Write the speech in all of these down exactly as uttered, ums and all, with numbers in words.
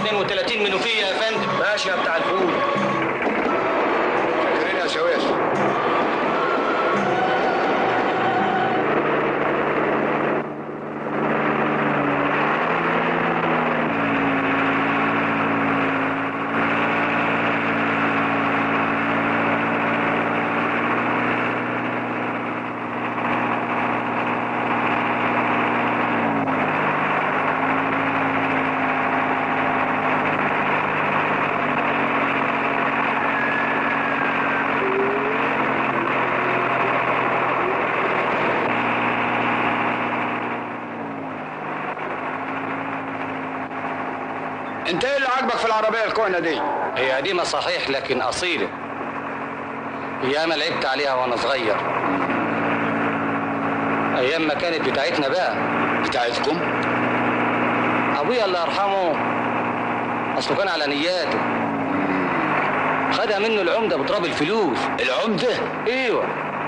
اتنين وتلاتين منوفيه يا فندم. ماشي يا بتاع الفول. شكرين يا شواش. انت ايه اللي عاجبك في العربيه الكهنه دي؟ هي قديمه صحيح لكن اصيله. ياما لعبت عليها وانا صغير، ايام ما كانت بتاعتنا بقى. بتاعتكم؟ ابويا الله يرحمه اصله كان على نياته، خدها منه العمده بتراب الفلوس. العمده؟ ايوه.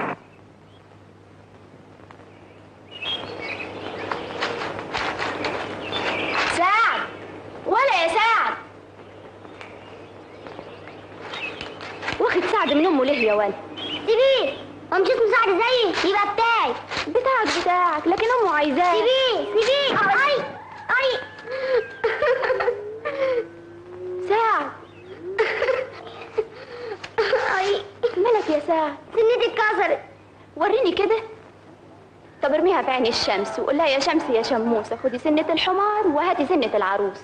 سعد، ولا يا سعد، واخد سعد من امه ليه يا ولد؟ سيبيه، هو مش اسمه سعد زيي؟ يبقى بتاعي. بتاعك بتاعك لكن امه عايزاه. سيبيه سيبيه. اي اي سعد. اي مالك يا سعد؟ سنتي اتكسرت. وريني كده. طب ارميها في عين الشمس وقول لها يا شمس يا شموسه خدي سنه الحمار وهاتي سنه العروسه.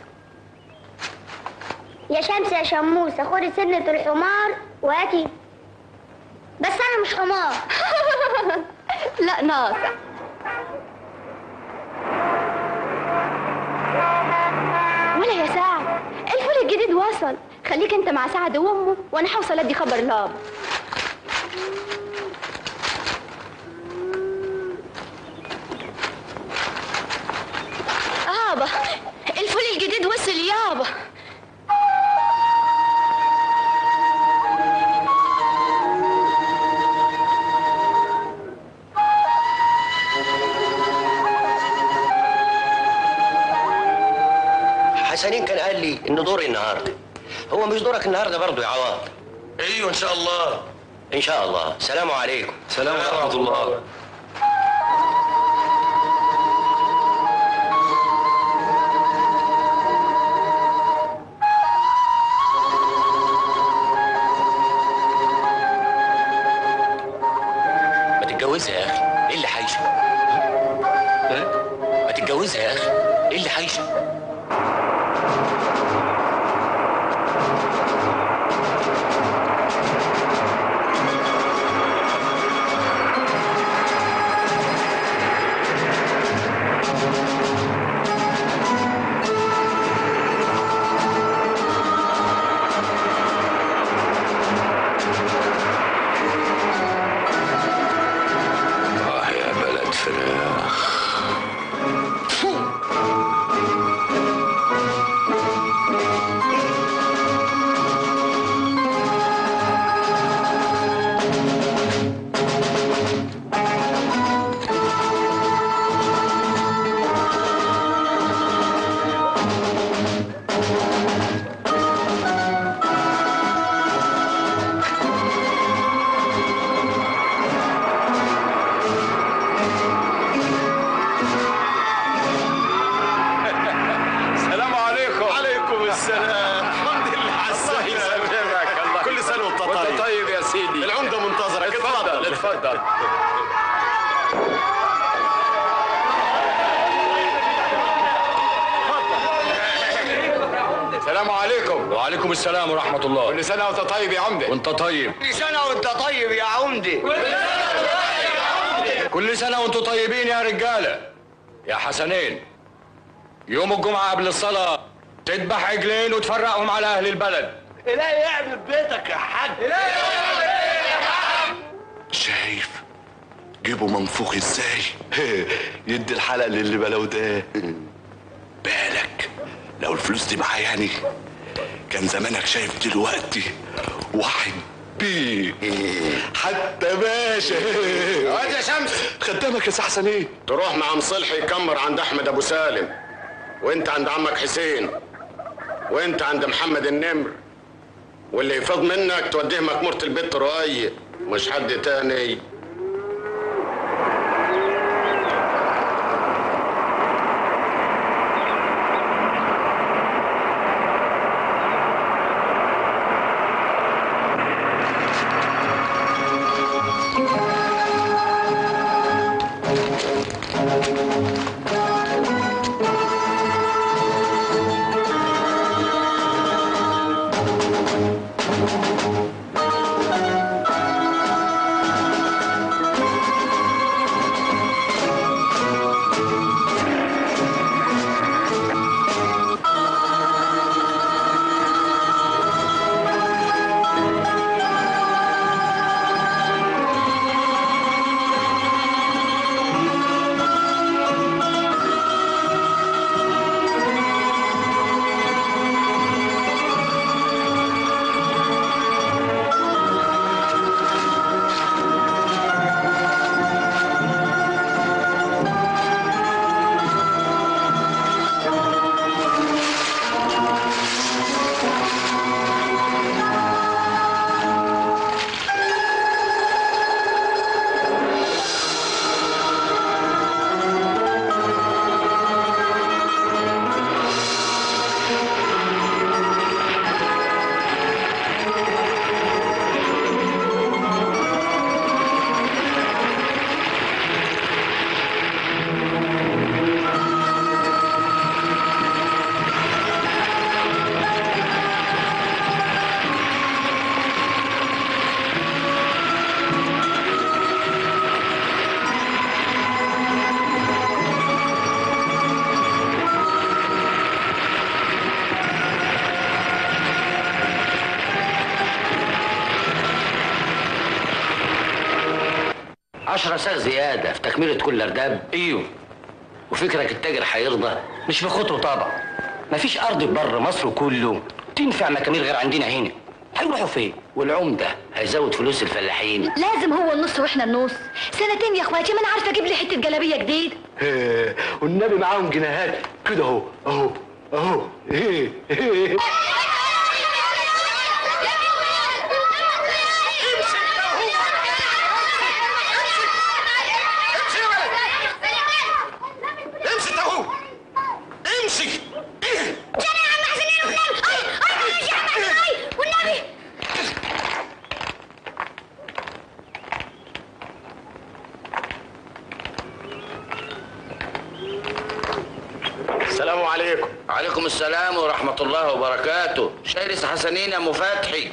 يا شمس يا شموسه خدي سنه الحمار وهاتي. بس انا مش حمار. لا ناقصه. ولا يا سعد، الفول الجديد وصل، خليك انت مع سعد وامه وانا هوصل ادي خبر لابا. يابا الفول الجديد وصل يابا. حسنين كان قال لي ان دوري النهارده. هو مش دورك النهارده برضه يا عوض؟ ايوه ان شاء الله. ان شاء الله. سلام عليكم. سلام ورحمه الله. ما تتجوزها يا اخي، ايه اللي حايشه؟ ما تتجوزها يا اخي، ايه اللي حايشه؟ اتفضل. السلام عليكم. وعليكم السلام ورحمة الله. كل سنة وانت طيب يا عمدة. وانت طيب. كل سنة وانت طيب يا عمدة. كل سنة وانتوا طيبين يا رجالة. يا حسنين، يوم الجمعة قبل الصلاة تذبح عجلين وتفرقهم على أهل البلد. إلهي يعمل بيتك يا حاج. إلهي يعمل بيتك يا حاج. شايف جيبه منفوخ ازاي؟ يدي الحلق للي بلوداه. بالك لو الفلوس دي معاياني كان زمانك شايف دلوقتي واحد بيه حتى باشا. واد يا شمس، خدامك يا سي حسنين. تروح مع مصلحي يكمر عند احمد ابو سالم، وانت عند عمك حسين، وانت عند محمد النمر، واللي يفاض منك توديه مكمورة البيت رؤية، مش حد تاني. عشرة ساغ زيادة في تكملة كل أرداب. ايوه. وفكرك التاجر هيرضى؟ مش بخطره طبعا. مفيش ارض بره مصر كله تنفع مكامير غير عندنا هنا. هيروحوا فين؟ والعمدة هيزود فلوس الفلاحين. لازم هو النص واحنا النص. سنتين يا اخواتي ما انا عارفه اجيب لي حته جلابيه جديد. والنبي معاهم جنيهات كده اهو اهو اهو. ايه ايه السلام عليكم. عليكم السلام ورحمة الله وبركاته. شاي لسه حسنين يا أم فتحي؟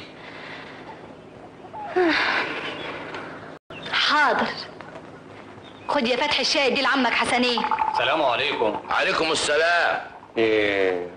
حاضر. خد يا فتحي الشاي دي لعمك حسنين. السلام عليكم. عليكم السلام. ايه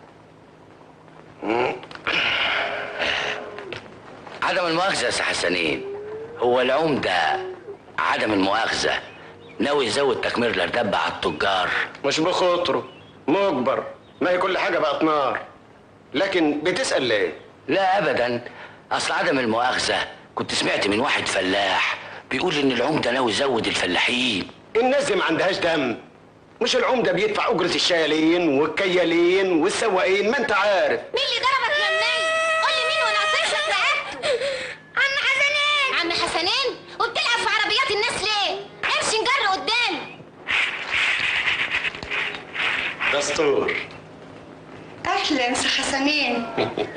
عدم المؤاخذة يا سي حسنين، هو العمدة عدم المؤاخذة ناوي يزود تكمير الأرداب على التجار؟ مش بخاطره، مجبر. ما هي كل حاجة بقت نار. لكن بتسأل ليه؟ لا أبدا، أصل عدم المؤاخذة كنت سمعت من واحد فلاح بيقول إن العمدة ناوي يزود الفلاحين. الناس دي ما عندهاش دم. مش العمدة بيدفع أجرة الشيالين والكيالين والسواقين، ما أنت عارف. مين اللي ضربك يا مني؟ قول لي مين وانا اصير رقبته. عم حسنين. عم حسنين؟ وبتلعب في عربيات الناس ليه؟ امشي نجر قدام. دستور. اهلا سي حسنين.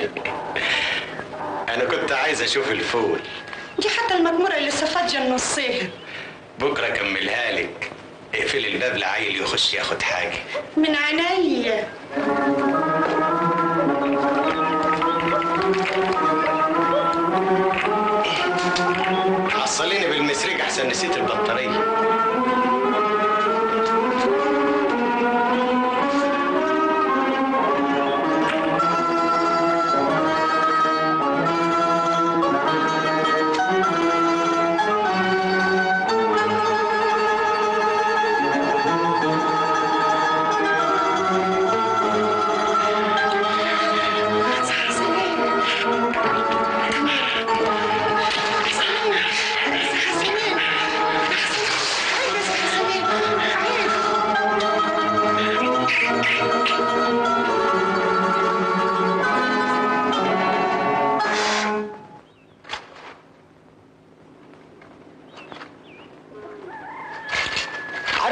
أنا كنت عايز أشوف الفول. دي حتى المجموره اللي سفاجه النصين. بكرة أكملها لك. اقفل الباب لعيل يخش ياخد حاجة. من عينيا. حصليني بالمسريج أحسن نسيت البطارية.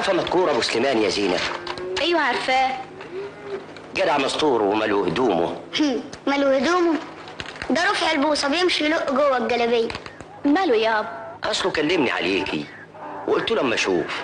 عارفه مذكور ابو سليمان يا زينه؟ ايوه عارفاه. جدع مستور وماله هدومه. ماله هدومه؟ ده رفع البوصه بيمشي يلق جوه الجلابيه. ماله يابا؟ اصله كلمني عليكي وقلت له اما اشوف.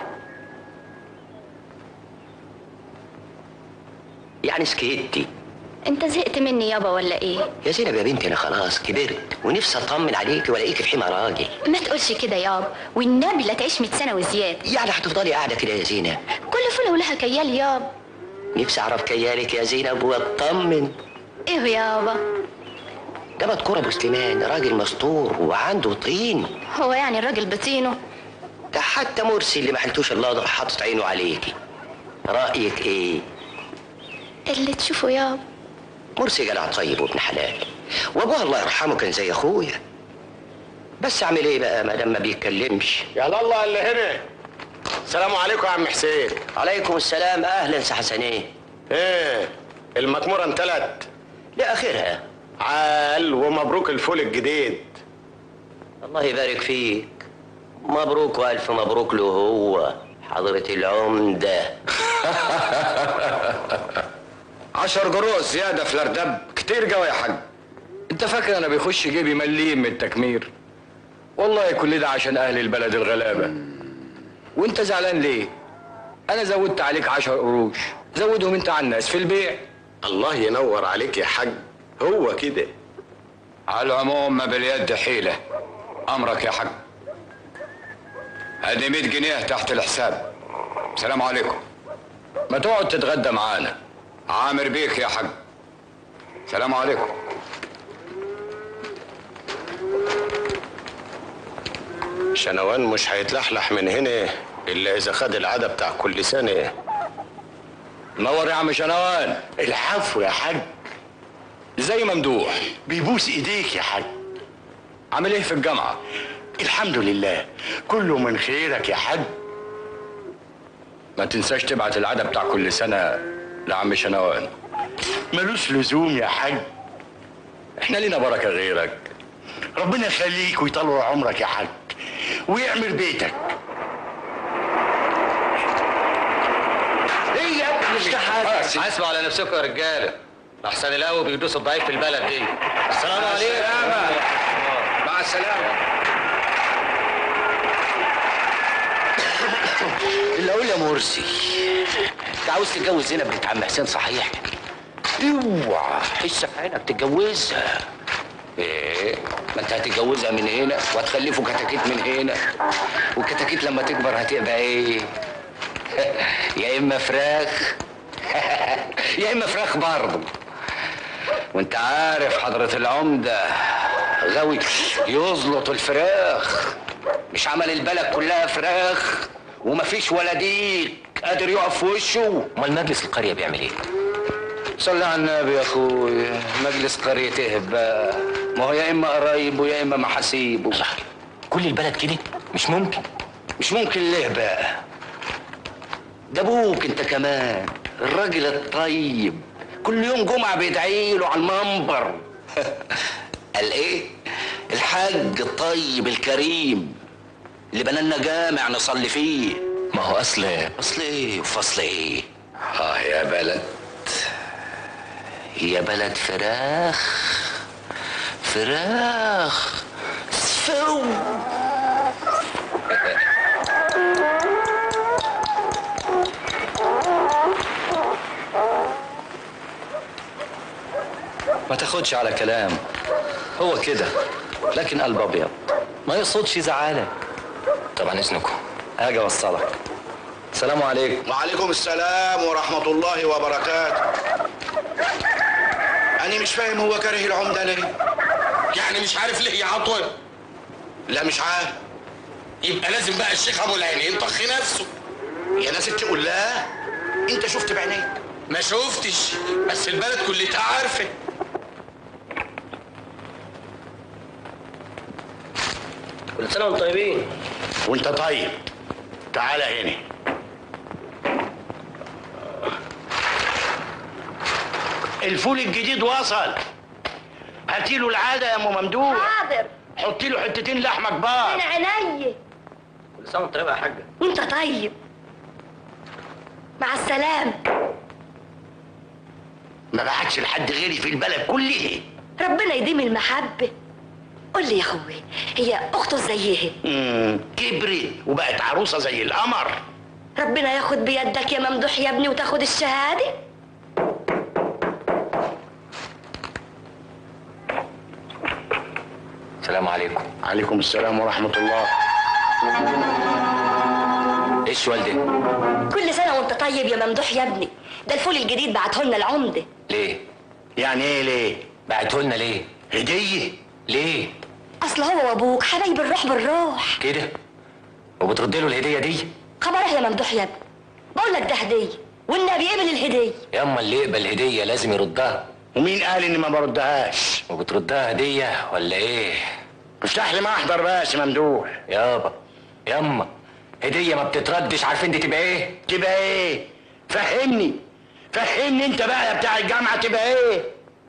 يعني سكتي. انت زهقت مني يابا ولا ايه؟ يا زينب يا بنتي انا خلاص كبرت ونفسي اطمن عليكي والاقيكي في حمى راجل. ما تقولش كده يابا، والنبي لا تعيش مية سنه وزياده. يعني هتفضلي قاعده كده يا زينب؟ كل فله ولها كيال يابا. نفسي اعرف كيالك يا زينب واطمن. ايه يابا؟ ده مذكور ابو سليمان راجل مستور وعنده طين. هو يعني الراجل بطينه؟ ده حتى مرسي اللي ما حلتوش الله حاطط عينه عليكي. رايك ايه؟ اللي تشوفه يابا. مرسي جدع طيب وابن حلال، وابوها الله يرحمه كان زي اخويا. بس اعمل ايه بقى ما دام ما بيتكلمش؟ يا الله اللي هنا. السلام عليكم يا عم حسين. عليكم السلام. اهلا سي حسنين. ايه المكموره انتلت؟ لاخرها. عال ومبروك الفول الجديد. الله يبارك فيك. مبروك والف مبروك له هو حضرة العمدة. عشر جروس زيادة في الأردب كتير قوي يا حاج. انت فاكر انا بيخش جيبي مليم من التكمير؟ والله كل ده عشان اهل البلد الغلابة. وانت زعلان ليه؟ انا زودت عليك عشر قروش، زودهم انت على الناس في البيع. الله ينور عليك يا حاج، هو كده. على العموم ما باليد حيلة. امرك يا حاج. ادي مية جنيه تحت الحساب. سلام عليكم. ما تقعد تتغدى معانا. عامر بيك يا حاج. سلام عليكم. شنوان مش هيتلحلح من هنا الا اذا خد العاده بتاع كل سنه. نور يا عم شنوان. العفو يا حاج. زي ممدوح. بيبوس ايديك يا حاج. عامل ايه في الجامعه؟ الحمد لله كله من خيرك يا حاج. ما تنساش تبعت العاده بتاع كل سنه لعم شنوان. ملوش لزوم يا حاج. احنا لينا بركه غيرك. ربنا يخليك ويطول عمرك يا حاج ويعمر بيتك. ايه يا ابني مش ده حاجه؟ حاسبوا على نفسكم يا رجاله، احسن القوي بيدوسوا الضعيف في البلد دي. السلام عليكم. مع السلامه. اللي اقول يا مرسي، انت عاوز تتجوز زينب بنت عم حسين صحيح؟ اوعى حس في عينك تتجوزها. ايه؟ ما انت هتتجوزها من هنا وهتخلفوا كتاكيت من هنا، والكتاكيت لما تكبر هتبقى ايه؟ يا اما فراخ يا اما فراخ برضه. وانت عارف حضرة العمدة غاوي يزلط الفراخ. مش عمل البلد كلها فراخ ومفيش ولا ديك قادر يقف في وشه. امال مجلس القريه بيعمل ايه؟ صلي على النبي يا اخويا. مجلس قرية ايه بقى؟ ما هو يا اما قرايب ويا اما محاسيبه. كل البلد كده؟ مش ممكن. مش ممكن ليه بقى؟ ده ابوك انت كمان الراجل الطيب، كل يوم جمعة بيدعي له على المنبر. قال ايه؟ الحاج الطيب الكريم اللي بنى لنا جامع نصلي فيه. ما هو اصل اصل ايه وفصل ايه؟ اه يا بلد، يا بلد فراخ فراخ فو. ما تاخدش على كلام، هو كده، لكن قلب ابيض ما يقصدش زعالك. طبعا اذنكم هاجي اوصلك. السلام عليكم. وعليكم السلام ورحمه الله وبركاته. انا مش فاهم هو كاره العمده ليه؟ يعني مش عارف ليه يا عطوه؟ لا مش عارف. يبقى لازم بقى الشيخ ابو العينين طخ نفسه. يا ناس تقول لا، انت شفت بعينيك؟ ما شفتش، بس البلد كلها عارفه. كل سنه وانتم طيبين. وانت طيب. تعالى هنا. الفول الجديد وصل. هاتي له العاده يا ام ممدوح. حاضر. حطي له حتتين لحمه كبار. من عيني. كل سنه وانت طيب يا حاجه. وانت طيب. مع السلامة. ما بعتش لحد غيري في البلد كلها. ربنا يديم المحبة. قول لي يا اخوي، هي اخته زيها؟ امم كبرت وبقت عروسه زي القمر. ربنا ياخد بيدك يا ممدوح يا ابني وتاخد الشهاده. السلام عليكم. عليكم السلام ورحمه الله. ايش والدي؟ كل سنه وانت طيب يا ممدوح يا ابني. ده الفول الجديد بعته لنا العمده. ليه؟ يعني ايه ليه؟ بعته لنا ليه؟ هديه. ليه؟ اصل هو وابوك حبايب الروح بالروح كده؟ وبترد له الهديه دي؟ خبره يا ممدوح يا ابني. بقول لك ده هديه والنبي قبل الهديه. ياما اللي يقبل هديه لازم يردها. ومين قال اني ما بردهاش؟ وبتردها هديه ولا ايه؟ افتح لي محضر بس يا ممدوح. يابا ياما هديه ما بتتردش. عارفين دي تبقى ايه؟ تبقى ايه؟ فهمني فهمني انت بقى يا بتاع الجامعه تبقى ايه؟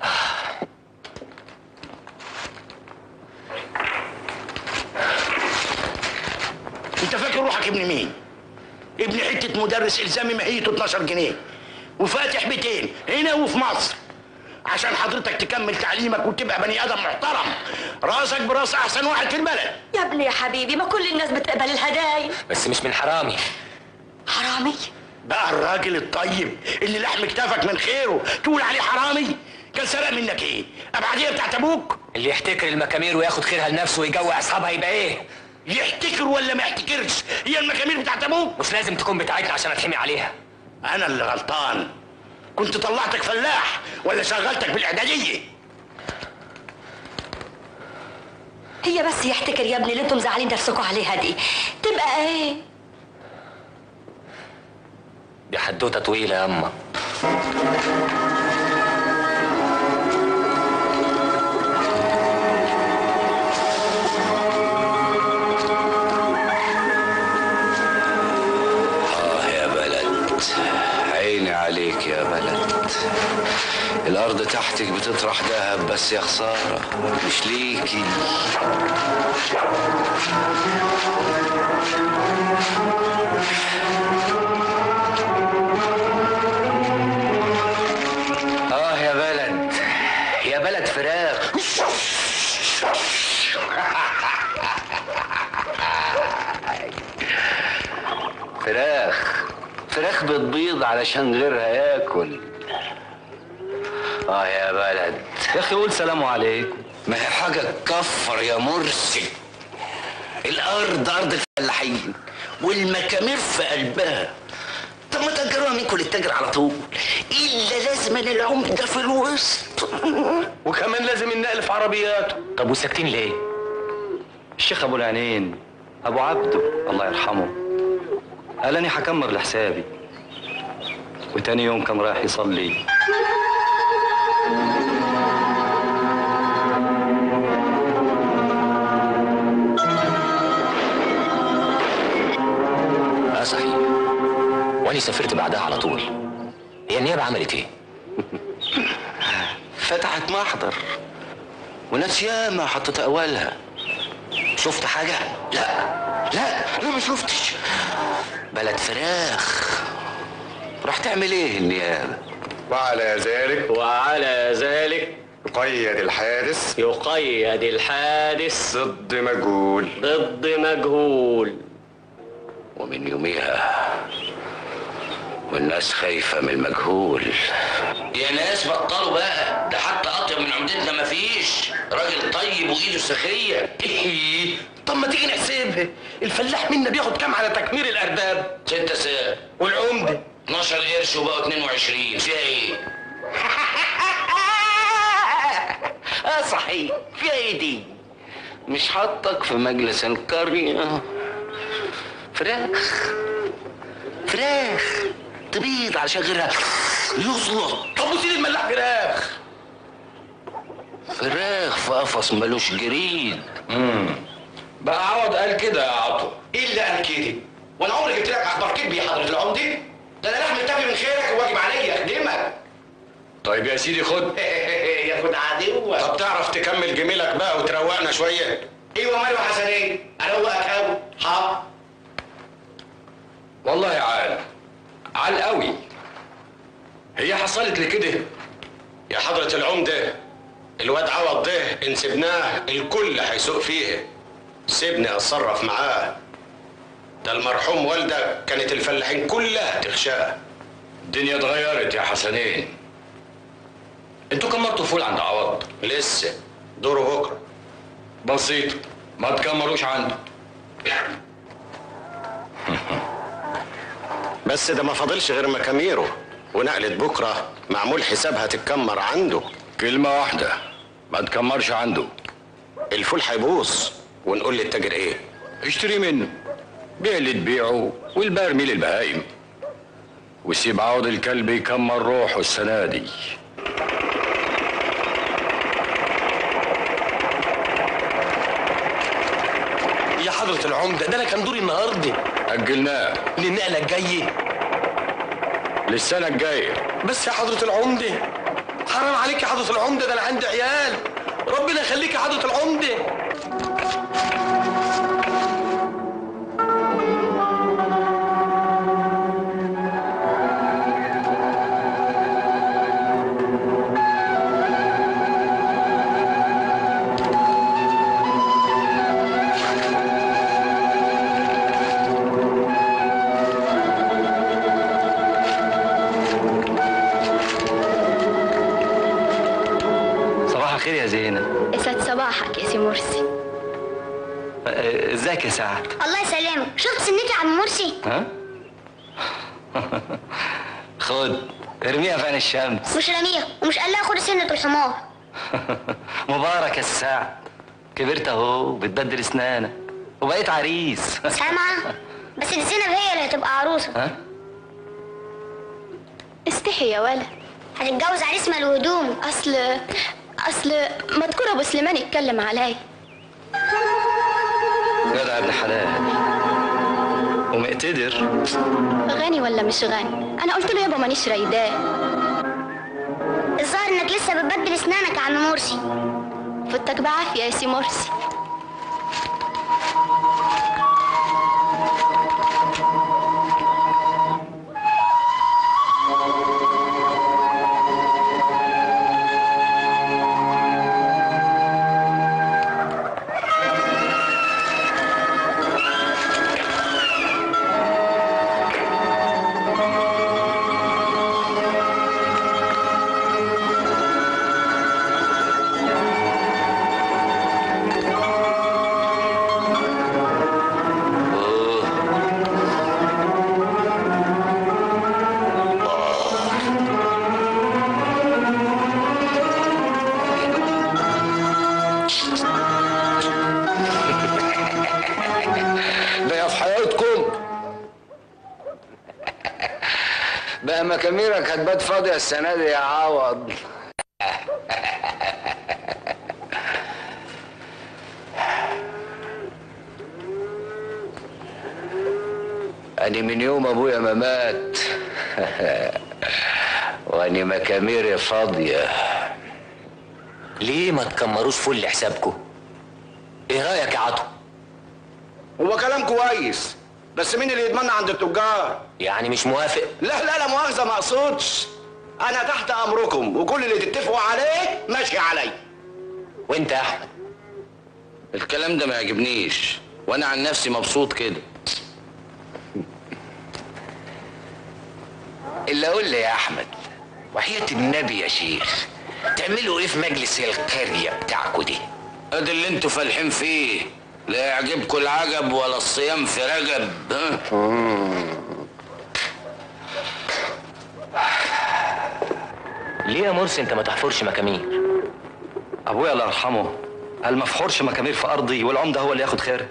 انت فاكر روحك ابن مين؟ ابن حته مدرس الزامي ماهيته اتناشر جنيه وفاتح بيتين هنا وفي مصر عشان حضرتك تكمل تعليمك وتبقى بني ادم محترم راسك براس احسن واحد في البلد. يا ابني يا حبيبي ما كل الناس بتقبل الهدايا. بس مش من حرامي. حرامي؟ بقى الراجل الطيب اللي لحم كتافك من خيره تقول عليه حرامي؟ كان سرق منك ايه؟ ابعديه بتاعت ابوك؟ اللي يحتكر المكامير وياخد خيرها لنفسه ويجوع اصحابها يبقى ايه؟ يحتكر ولا ما يحتكرش؟ هي المكامير بتاعت ابوك؟ مش لازم تكون بتاعتنا عشان اتحمي عليها. انا اللي غلطان. كنت طلعتك فلاح ولا شغلتك بالاعداديه؟ هي بس يحتكر يا ابني اللي انتم مزعلين نفسكم عليها دي تبقى ايه؟ دي حدوته طويله يا اما. آه يا بلد، عيني عليك يا بلد. الأرض تحتك بتطرح دهب بس يا خسارة مش ليكي. آه يا بلد، يا بلد فراخ. فراخ فراخ بتبيض علشان غيرها ياكل. اه يا بلد يا اخي قول سلام عليكم. ما هي حاجه تكفر يا مرسي. الارض ارض الفلاحين والمكامير في قلبها. طب ما تأجروها منكم للتاجر على طول، الا لازم العمده في الوسط. وكمان لازم النقل في عربياته. طب وساكتين ليه؟ الشيخ ابو العينين ابو عبده الله يرحمه قال اني هكمر لحسابي، وتاني يوم كان رايح يصلي. اه صحيح، واني سافرت بعدها على طول. هي النيابه عملت ايه؟ فتحت محضر وناس ياما حطت اولها. شفت حاجه؟ لا لا لا ما شفتش. بلد فراخ. راح تعمل ايه النيابه؟ وعلى ذلك وعلى ذلك يقيد الحادث يقيد الحادث ضد مجهول ضد مجهول. ومن يوميها والناس خايفة من المجهول. يا ناس بطلوا بقى، ده حتى اطيب من عمدتنا مفيش. راجل طيب وايده سخيه. ايه؟ طب ما تيجي نحسبها، الفلاح منا بياخد كام على تكمير الارداب؟ ستة ساعة. والعمده؟ اتناشر قرش وبقوا اتنين وعشرين. فيها ايه؟ اه صحيح، فيها ايه دي؟ مش حطك في مجلس القرية. فراخ فراخ تبيض علشان غيرها يزلط. طب وسيد الملاح فراخ؟ فراخ في قفص ملوش جريد. امم بقى عوض قال كده يا عطو. ايه اللي قال كده؟ وانا عمري جبت لك اخبار كدب يا حضره العمده؟ ده انا لحم التافه من خيرك وواجب عليا اخدمك. طيب يا سيدي خد. ياخد عدوك. طب تعرف تكمل جميلك بقى وتروقنا شويه؟ ايوه ماله حسنين، اروقك قوي. حاضر. والله يا عال على القوي. هي حصلت لي كده يا حضرة العمدة، الواد عوض ده ان سبناه الكل هيسوق فيه. سيبني اتصرف معاه. ده المرحوم والدك كانت الفلاحين كلها تخشاه. الدنيا اتغيرت يا حسنين. انتوا كمرتوا فول عند عوض؟ لسه دوره بكره. بسيط، ما تكمروش عنده. بس ده ما فاضلش غير مكاميره، ونقلة بكره معمول حسابها تتكمر عنده. كلمة واحدة، ما تكمرش عنده. الفول هيبوظ ونقول للتاجر ايه؟ اشتري منه، بيع اللي تبيعه والباقي ارميه للبهايم، وسيب عوض الكلب يكمر روحه السنة دي. يا حضرة العمدة، ده انا كان دوري النهارده. أجلناه للنقلة الجاية. للسنة الجاية. بس يا حضرة العمدة، حرام عليك يا حضرة العمدة، ده انا عندي عيال. ربنا يخليك يا حضرة العمدة. خير يا زينب. يسعد صباحك يا سي مرسي. ازيك يا سعد؟ الله يسلمك. شفت سنتي يا عم مرسي؟ ها؟ خد ارميها في عين الشمس. مش رميها ومش قال لها خد سنة الحمار. مبارك يا سعد، كبرت اهو بتبدل اسنانك وبقيت عريس. سامعة؟ بس دي زينب هي اللي هتبقى عروسة. ها؟ استحي يا ولد. هتتجوز عريس مال هدوم. اصل اصل مذكور ابو سليمان يتكلم علي. جدع ابن حلال ومقتدر. غني ولا مش غني؟ انا قلت له يابا مانيش رايداه. الظاهر انك لسه بتبدل اسنانك يا عم مرسي. فتك بعافيه يا سي مرسي. بقى مكاميرك هتبات فاضية السنة دي يا عوض. أنا من يوم أبويا ما مات وأنا مكاميري فاضية. ليه ما تكمروش فل لحسابكم؟ ايه رأيك يا عطو؟ هو كلام كويس، بس مين اللي يضمننا عند التجار؟ يعني مش موافق؟ لا لا لا مؤاخذة، ما اقصدش. أنا تحت أمركم وكل اللي تتفقوا عليه ماشي عليا. وأنت يا أحمد؟ الكلام ده ما يعجبنيش، وأنا عن نفسي مبسوط كده. اللي أقول لي يا أحمد، وحياة النبي يا شيخ، تعملوا إيه في مجلس القرية بتاعكوا دي؟ ادي اللي انتوا فالحين فيه، لا يعجبكوا العجب ولا الصيام في رجب. ليه يا مرسي انت ما تحفرش مكامير؟ ابويا الله يرحمه قال ما افحرش مكامير في ارضي والعمده هو اللي ياخد خيرها.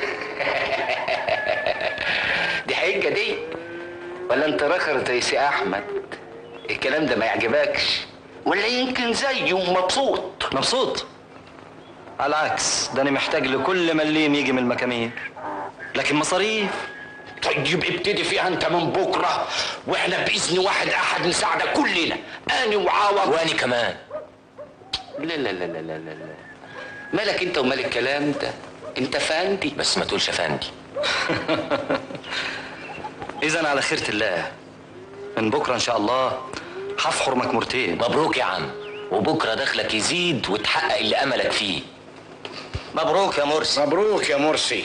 دي حجه دي ولا انت رخرت يا سي احمد؟ الكلام ده ما يعجبكش ولا يمكن زيه مبسوط؟ مبسوط؟ على العكس، ده انا محتاج لكل مليم يجي من المكامير، لكن مصاريف. طيب ابتدي فيها انت من بكره، واحنا باذن واحد احد نساعدك كلنا، انا وعوض واني كمان. لا لا لا لا لا لا مالك انت ومال الكلام ده؟ انت فندي. بس ما تقولش فندي. اذا على خيرة الله، من بكره ان شاء الله هفحر مكمورتين. مبروك يا عم، وبكره دخلك يزيد وتحقق اللي املك فيه. مبروك يا مرسي. مبروك يا مرسي.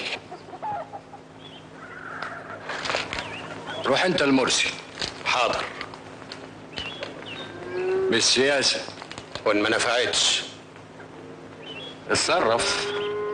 روح انت المرسي. حاضر. بالسياسة. وان ما نفعتش اتصرف.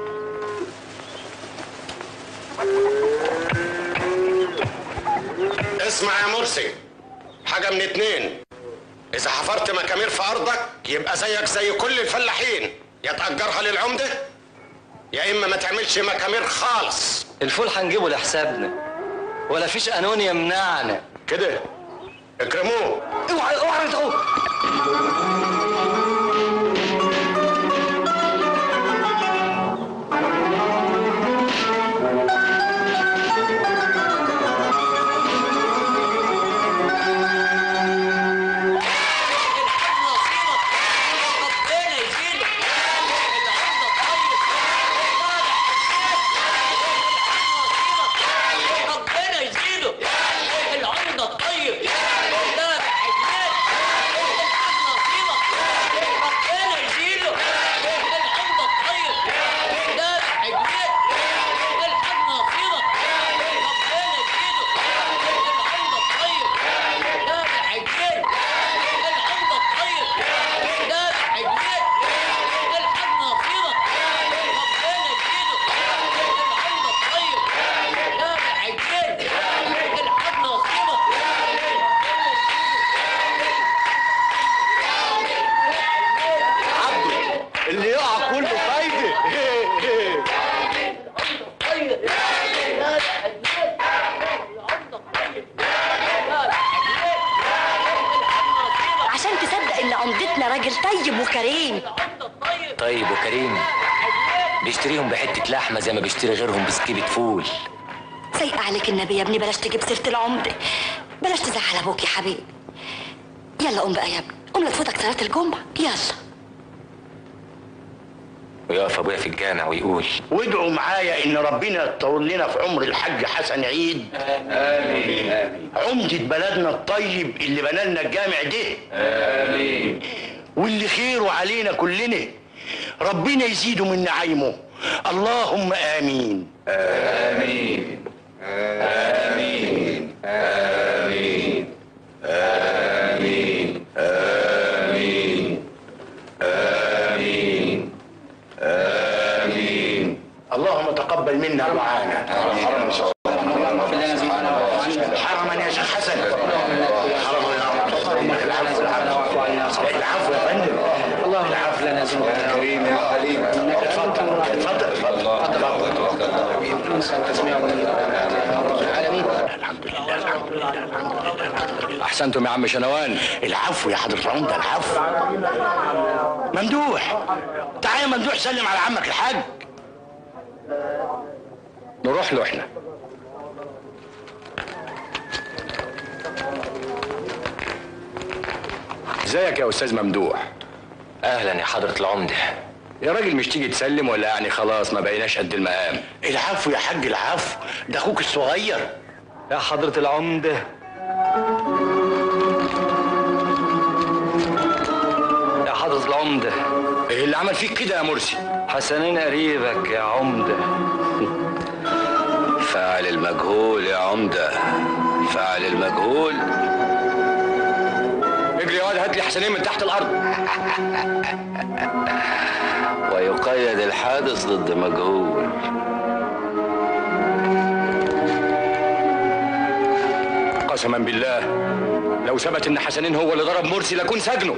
اسمع يا مرسي، حاجة من اتنين، إذا حفرت مكامير في أرضك يبقى زيك زي كل الفلاحين، يا تأجرها للعمدة يا إما ما تعملش مكامير خالص. الفول هنجيبه لحسابنا، ولا فيش قانون يمنعنا. كده اكرموه. اوعى اوعى تقول. راجل طيب وكريم. طيب وكريم بيشتريهم بحتة لحمة زي ما بيشتري غيرهم بسكيبة فول. سيء عليك النبي يا ابني، بلاش تجيب سيرة العمدة، بلاش تزعل ابوك يا حبيبي. يلا قوم بقى يا ابني، قوم لا تفوتك صلاة الجمعة، يلا. ويقف ابويا في الجامع ويقول وادعوا معايا ان ربنا يطول لنا في عمر الحاج حسن عيد. امين امين. عمدة بلدنا الطيب اللي بنى لنا الجامع ده. امين. واللي خيره علينا كلنا، ربنا يزيده من نعيمه. اللهم امين. امين امين امين امين امين امين امين. اللهم تقبل منا دعانا. حرما يا شيخ حسن. حرما يا رب. العفو العفو العفو يا فندم. الله العفو لنا زمانك كريم يا حليم. اتفضل اتفضل اتفضل الحمد لله الحمد لله الحمد لله. احسنتم يا عم شنوان. العفو يا حضرة العمدة العفو. ممدوح تعال يا ممدوح، سلم على عمك الحاج. نروح له احنا. ازيك يا استاذ ممدوح؟ اهلا يا حضرة العمدة. يا راجل مش تيجي تسلم ولا يعني خلاص ما بقيناش قد المقام؟ العفو يا حاج العفو، ده اخوك الصغير. يا حضرة العمدة يا حضرة العمدة. ايه اللي عمل فيك كده يا مرسي؟ حسنين قريبك يا عمدة. فاعل المجهول يا عمدة، فاعل المجهول. اجري يا واد هات لي حسنين من تحت الارض. ويقيد الحادث ضد مجهول. قسما بالله لو ثبت ان حسنين هو اللي ضرب مرسي لكون سجنه.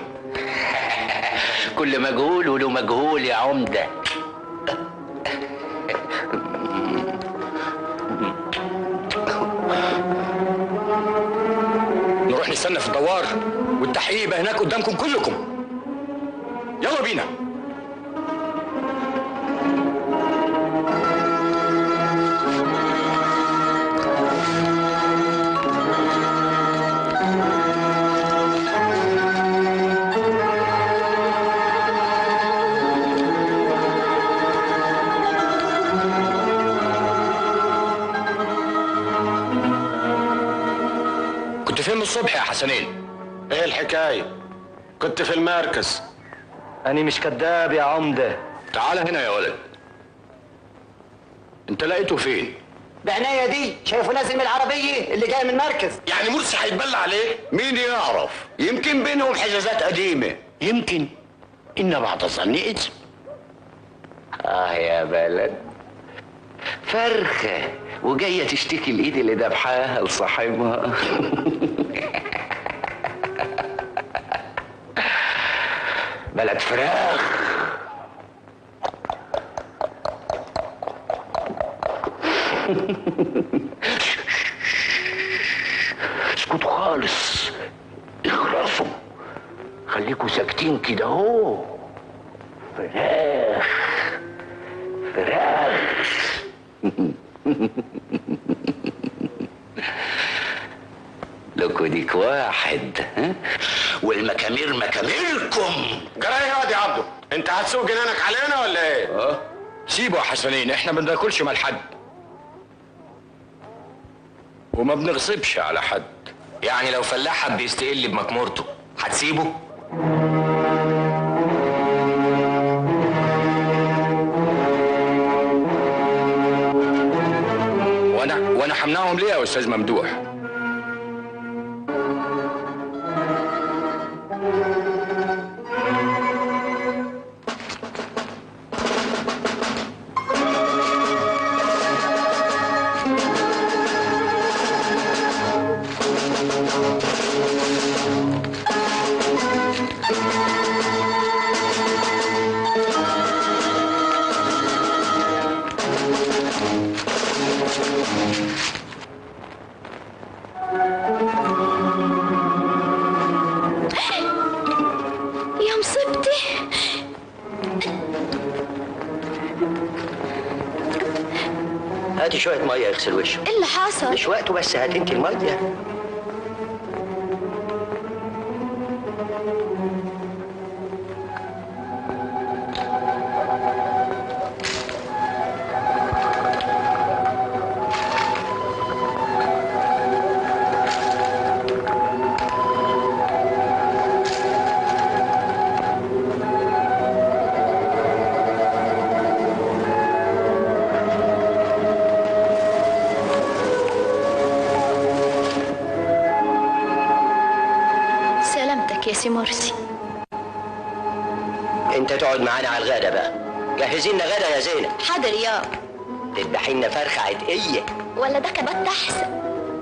كل مجهول وله مجهول يا عمدة. نروح نستنى في الدوار والتحقيق يبقى هناك قدامكم كلكم. يلا بينا. كنت فين من الصبح يا حسنين. ايه الحكايه؟ كنت في المركز. أنا مش كذاب يا عمدة. تعال هنا يا ولد. انت لقيته فين؟ بعناية دي شايفه نازل من العربية اللي جاية من المركز. يعني مرسي هيتبلى عليه؟ مين يعرف؟ يمكن بينهم حجازات قديمة. يمكن. إن بعد الظن إثم. اه يا بلد، فرخة وجاية تشتكي الإيد اللي دبحاها لصاحبها. بلد فراخ. اسكتوا خالص، اخرسوا، خليكوا ساكتين كده اهو. فراخ فراخ. لكوا ديك واحد، ها؟ والمكامير مكاميركم. جرى ايه يا عبده؟ انت هتسوق جنانك علينا ولا ايه؟ اه سيبه يا حسنين، احنا ما بناكلش مال حد وما بنغصبش على حد. يعني لو فلاح حب يستقل بمكمورته هتسيبه؟ وانا وانا همنعهم ليه يا استاذ ممدوح؟ يا مصيبتي. هاتي شوية مية يغسل وشه. ايه اللي حصل؟ مش وقته بس، هاتي انت المية. سلامتك يا سي مرسي. انت تقعد معانا على الغدا بقى. جهزي لنا غدا يا زينب. حاضر يا. تذبحي لنا فرخة عتقية. ولا ده كبات احسن.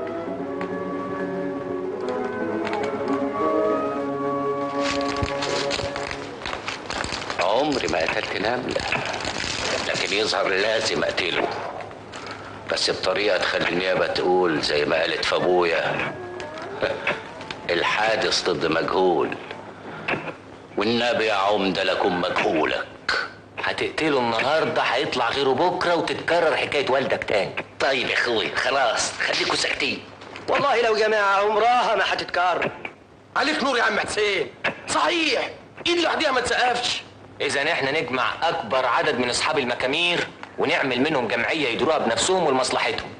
عمري ما قتلت نملة، لكن يظهر لازم اقتله، بس بطريقة تخلي النيابة تقول زي ما قالت في ابويا: الحادث ضد مجهول، والنبي يا عمدة لكم مجهولك. هتقتله النهارده هيطلع غيره بكره وتتكرر حكايه والدك تاني. طيب يا اخوي خلاص خليكوا ساكتين. والله لو جماعة عمرها ما هتتكرر. عليك نور يا عم حسين. صحيح ايد لوحديها ما تسقفش. اذا احنا نجمع اكبر عدد من اصحاب المكامير ونعمل منهم جمعيه يديروها بنفسهم ولمصلحتهم.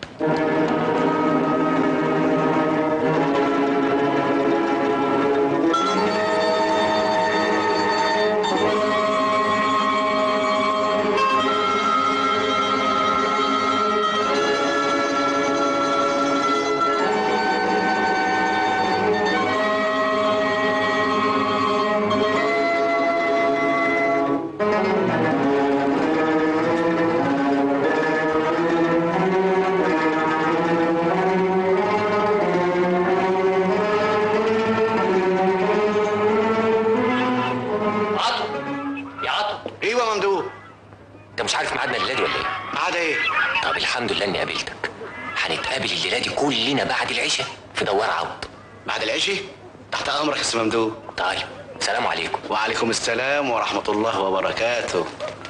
طب الحمد لله اني قابلتك. هنتقابل الليله دي كلنا بعد العشاء في دوار عوض. بعد العشاء؟ تحت امرك يا سي ممدوح. طيب سلام عليكم. وعليكم السلام ورحمه الله وبركاته.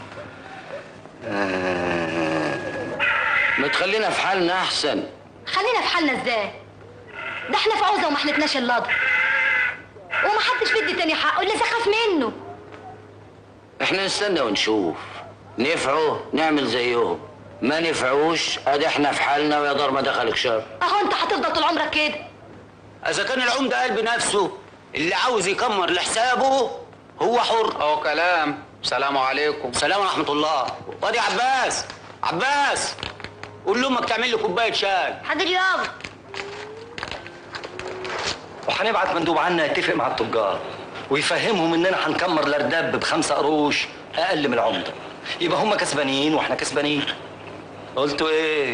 آه. ما تخلينا في حالنا احسن. خلينا في حالنا ازاي؟ ده احنا في عوزه وما حلتناش اللضر، ومحدش بيدي تاني حقه اللي سخف منه. احنا نستنى ونشوف، نفعوا نعمل زيهم، ما نفعوش ادي احنا في حالنا ويا دار ما دخلك شر. اهو انت هتفضل طول عمرك كده. اذا كان العمده قال بنفسه اللي عاوز يكمر لحسابه هو حر. اهو كلام. سلام عليكم. سلام ورحمه الله. وادي عباس، عباس قول لامك تعمل لي كوبايه شاي. حاضر يابا. وهنبعت مندوب عنا يتفق مع التجار ويفهمهم اننا هنكمر الارداب بخمسه قروش اقل من العمده، يبقى هم كسبانين واحنا كسبانين. قلتوا ايه؟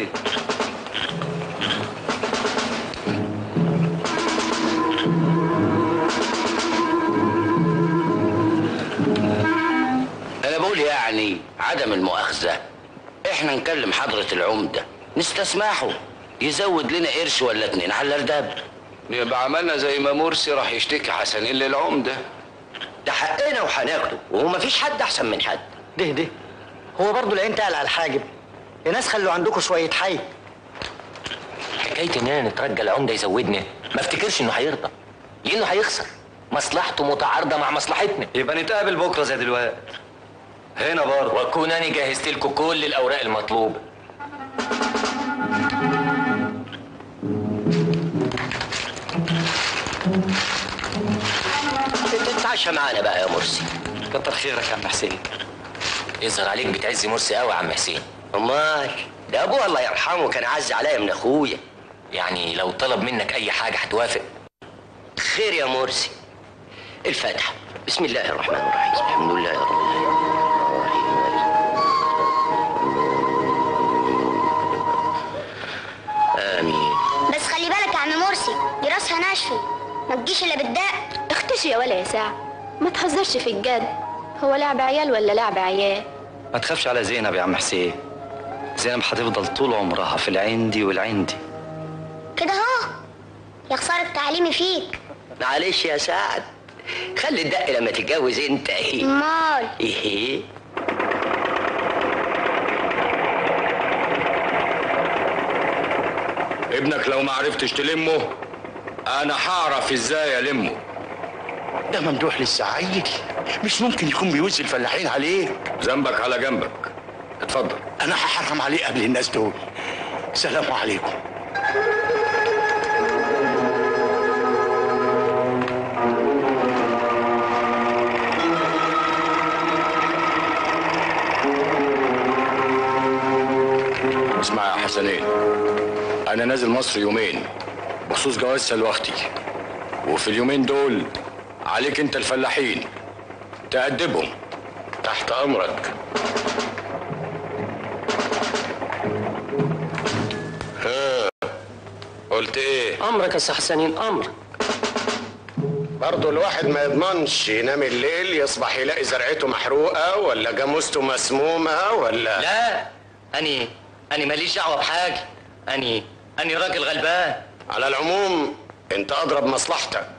انا بقول يعني عدم المؤاخذه احنا نكلم حضره العمده نستسمحه يزود لنا قرش ولا اتنين على الارداب. يبقى عملنا زي ما مرسي راح يشتكي حسنين للعمده. ده حقنا وهناخده، وهو مفيش حد احسن من حد. ده ده هو برضه العين تقل على الحاجب. يا ناس خلوا عندكم شويه حي. حكايه اننا نترجى العمده يزودنا ما افتكرش انه هيرضى، لانه هيخسر، مصلحته متعارضه مع مصلحتنا. يبقى نتقابل بكره زي دلوقتي هنا برضه، واكون انا جهزت لكم كل الاوراق المطلوبه. تتعشى معانا بقى يا مرسي. كتر خيرك يا عم حسين. يظهر عليك بتعز مرسي قوي يا عم حسين. امال ده ابوه الله يرحمه كان عز عليا من اخويا. يعني لو طلب منك اي حاجه هتوافق؟ خير يا مرسي. الفاتحه. بسم الله الرحمن الرحيم. الحمد لله رب العالمين. امين. بس خلي بالك يا عم مرسي، دي راسها ناشفه، ما تجيش الا بالدق. اختشي يا ولا يا ساعة، ما تهزرش في الجد. هو لعب عيال ولا لعب عيال؟ ما تخافش على زينب يا عم حسين. زينب هتفضل طول عمرها في العندي والعندي. كده اهو. يا خساره تعليمي فيك. معلش يا سعد، خلي الدق لما تتجوز انت. ايه امال ايه؟ ابنك لو ما عرفتش تلمه انا هعرف ازاي المه. ده ممدوح لسه عيل، مش ممكن يكون بيوزي الفلاحين عليه. ذنبك على جنبك. اتفضل. انا هحرم عليه قبل الناس دول. سلام عليكم. اسمع يا حسنين، انا نازل مصر يومين بخصوص جواز سلوختي، وفي اليومين دول عليك انت الفلاحين تأدبهم. تحت امرك. ها قلت ايه؟ امرك يا سي حسنين، امرك. برضه الواحد ما يضمنش ينام الليل يصبح يلاقي زرعته محروقه ولا جاموسته مسمومه ولا لا، اني اني ماليش دعوه بحاجه. اني اني راجل غلبان. على العموم انت اضرب مصلحتك.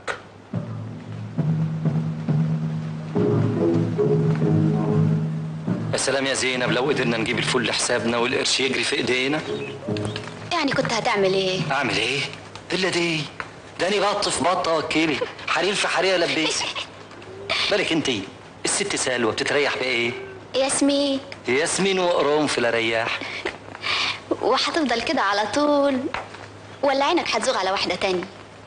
يا سلام يا زينب، لو قدرنا نجيب الفل لحسابنا والقرش يجري في ايدينا. يعني كنت هتعمل ايه؟ اعمل ايه؟ الا دي داني بط في بطه وكيلي، حرير في حريره لبيسي. بالك انتي الست سلوى بتتريح بايه؟ ياسمين. ياسمين وقرنفل اريح. وهتفضل كده على طول ولا عينك هتزوغ على واحده تانية؟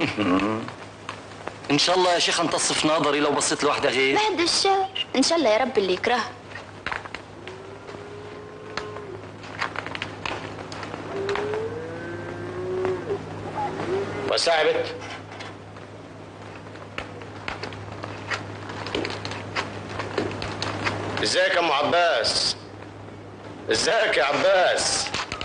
ان شاء الله يا شيخ انتص في نظري لو بصيت لواحده غير. بعد الشر ان شاء الله يا رب اللي يكرهها. وسعبت. ازيك يا ام عباس؟ ازيك يا عباس؟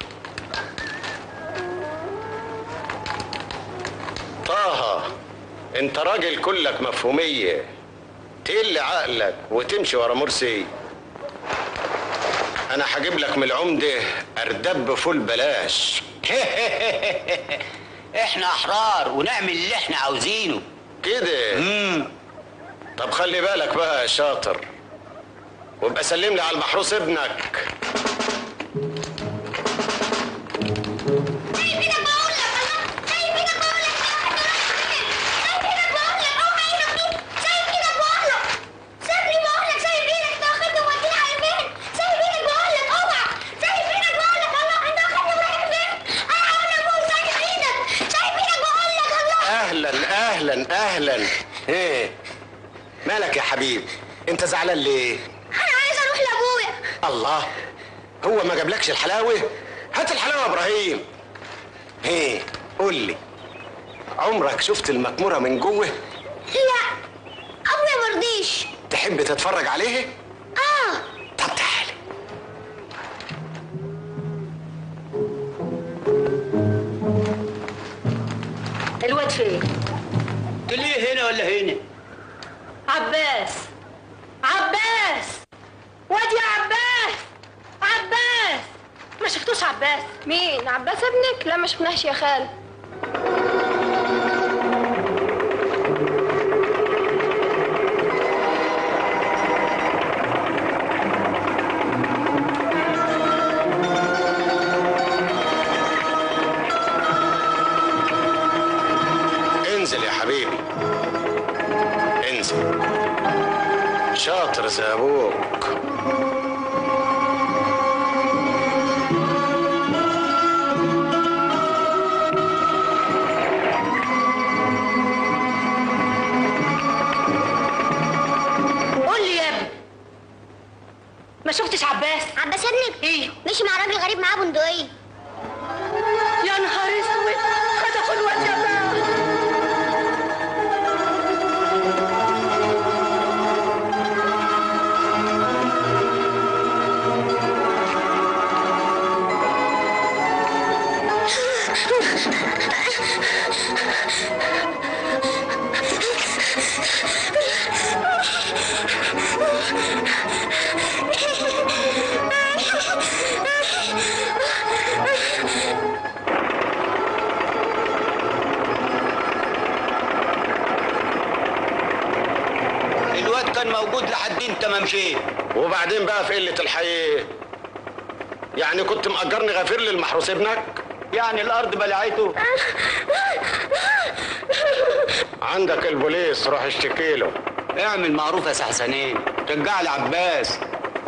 طه، انت راجل كلك مفهوميه، تقل عقلك وتمشي ورا مرسي. انا هجيب لك من العمده اردب فول بلاش. احنا احرار ونعمل اللي احنا عاوزينه كده. امم طب خلي بالك بقى يا شاطر، وابقى سلم لي على المحروس ابنك. اهلا اهلا. ايه مالك يا حبيبي؟ انت زعلان ليه؟ انا عايز اروح لابويا. الله، هو ما جابلكش الحلاوه؟ هات الحلاوه يا ابراهيم. ايه قول لي، عمرك شفت المكموره من جوه؟ لا ابويا مرضيش. تحب تتفرج عليه؟ اه. طب تعالى. الواد فين؟ تلاقيه هنا ولا هنا؟ عباس عباس واد يا عباس عباس. ما شفتوش عباس؟ مين عباس ابنك؟ لا ما شفناش يا خال. انزل يا حبيبي انزل، شاطر زي ابوك. قول لي يا ابني، ما شفتش عباس؟ عباس ابنك؟ ايه؟ مشي مع راجل غريب معاه بندقية. يا نهار اسود، خطفوا الواد يا بابا. الواد كان موجود لحد انت ما مشيت. وبعدين بقى في قله الحياه، يعني كنت مأجرني غفير للمحروس ابنك؟ يعني الارض بلعته. عندك البوليس، روح اشتكي له. اعمل معروف يا سحسنين، رجع لي عباس.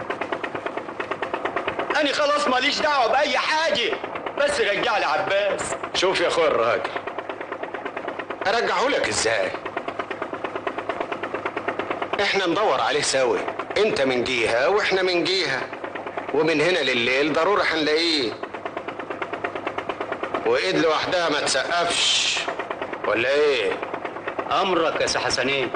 انا خلاص ماليش دعوه باي حاجه، بس رجع لي عباس. شوف يا اخويا الراجل، ارجعه لك ازاي؟ احنا ندور عليه سوا، انت من جهه واحنا من جهه، ومن هنا لليل ضروري هنلاقيه. وايد لوحدها ما تسقفش، ولا ايه؟ امرك يا سحسنين.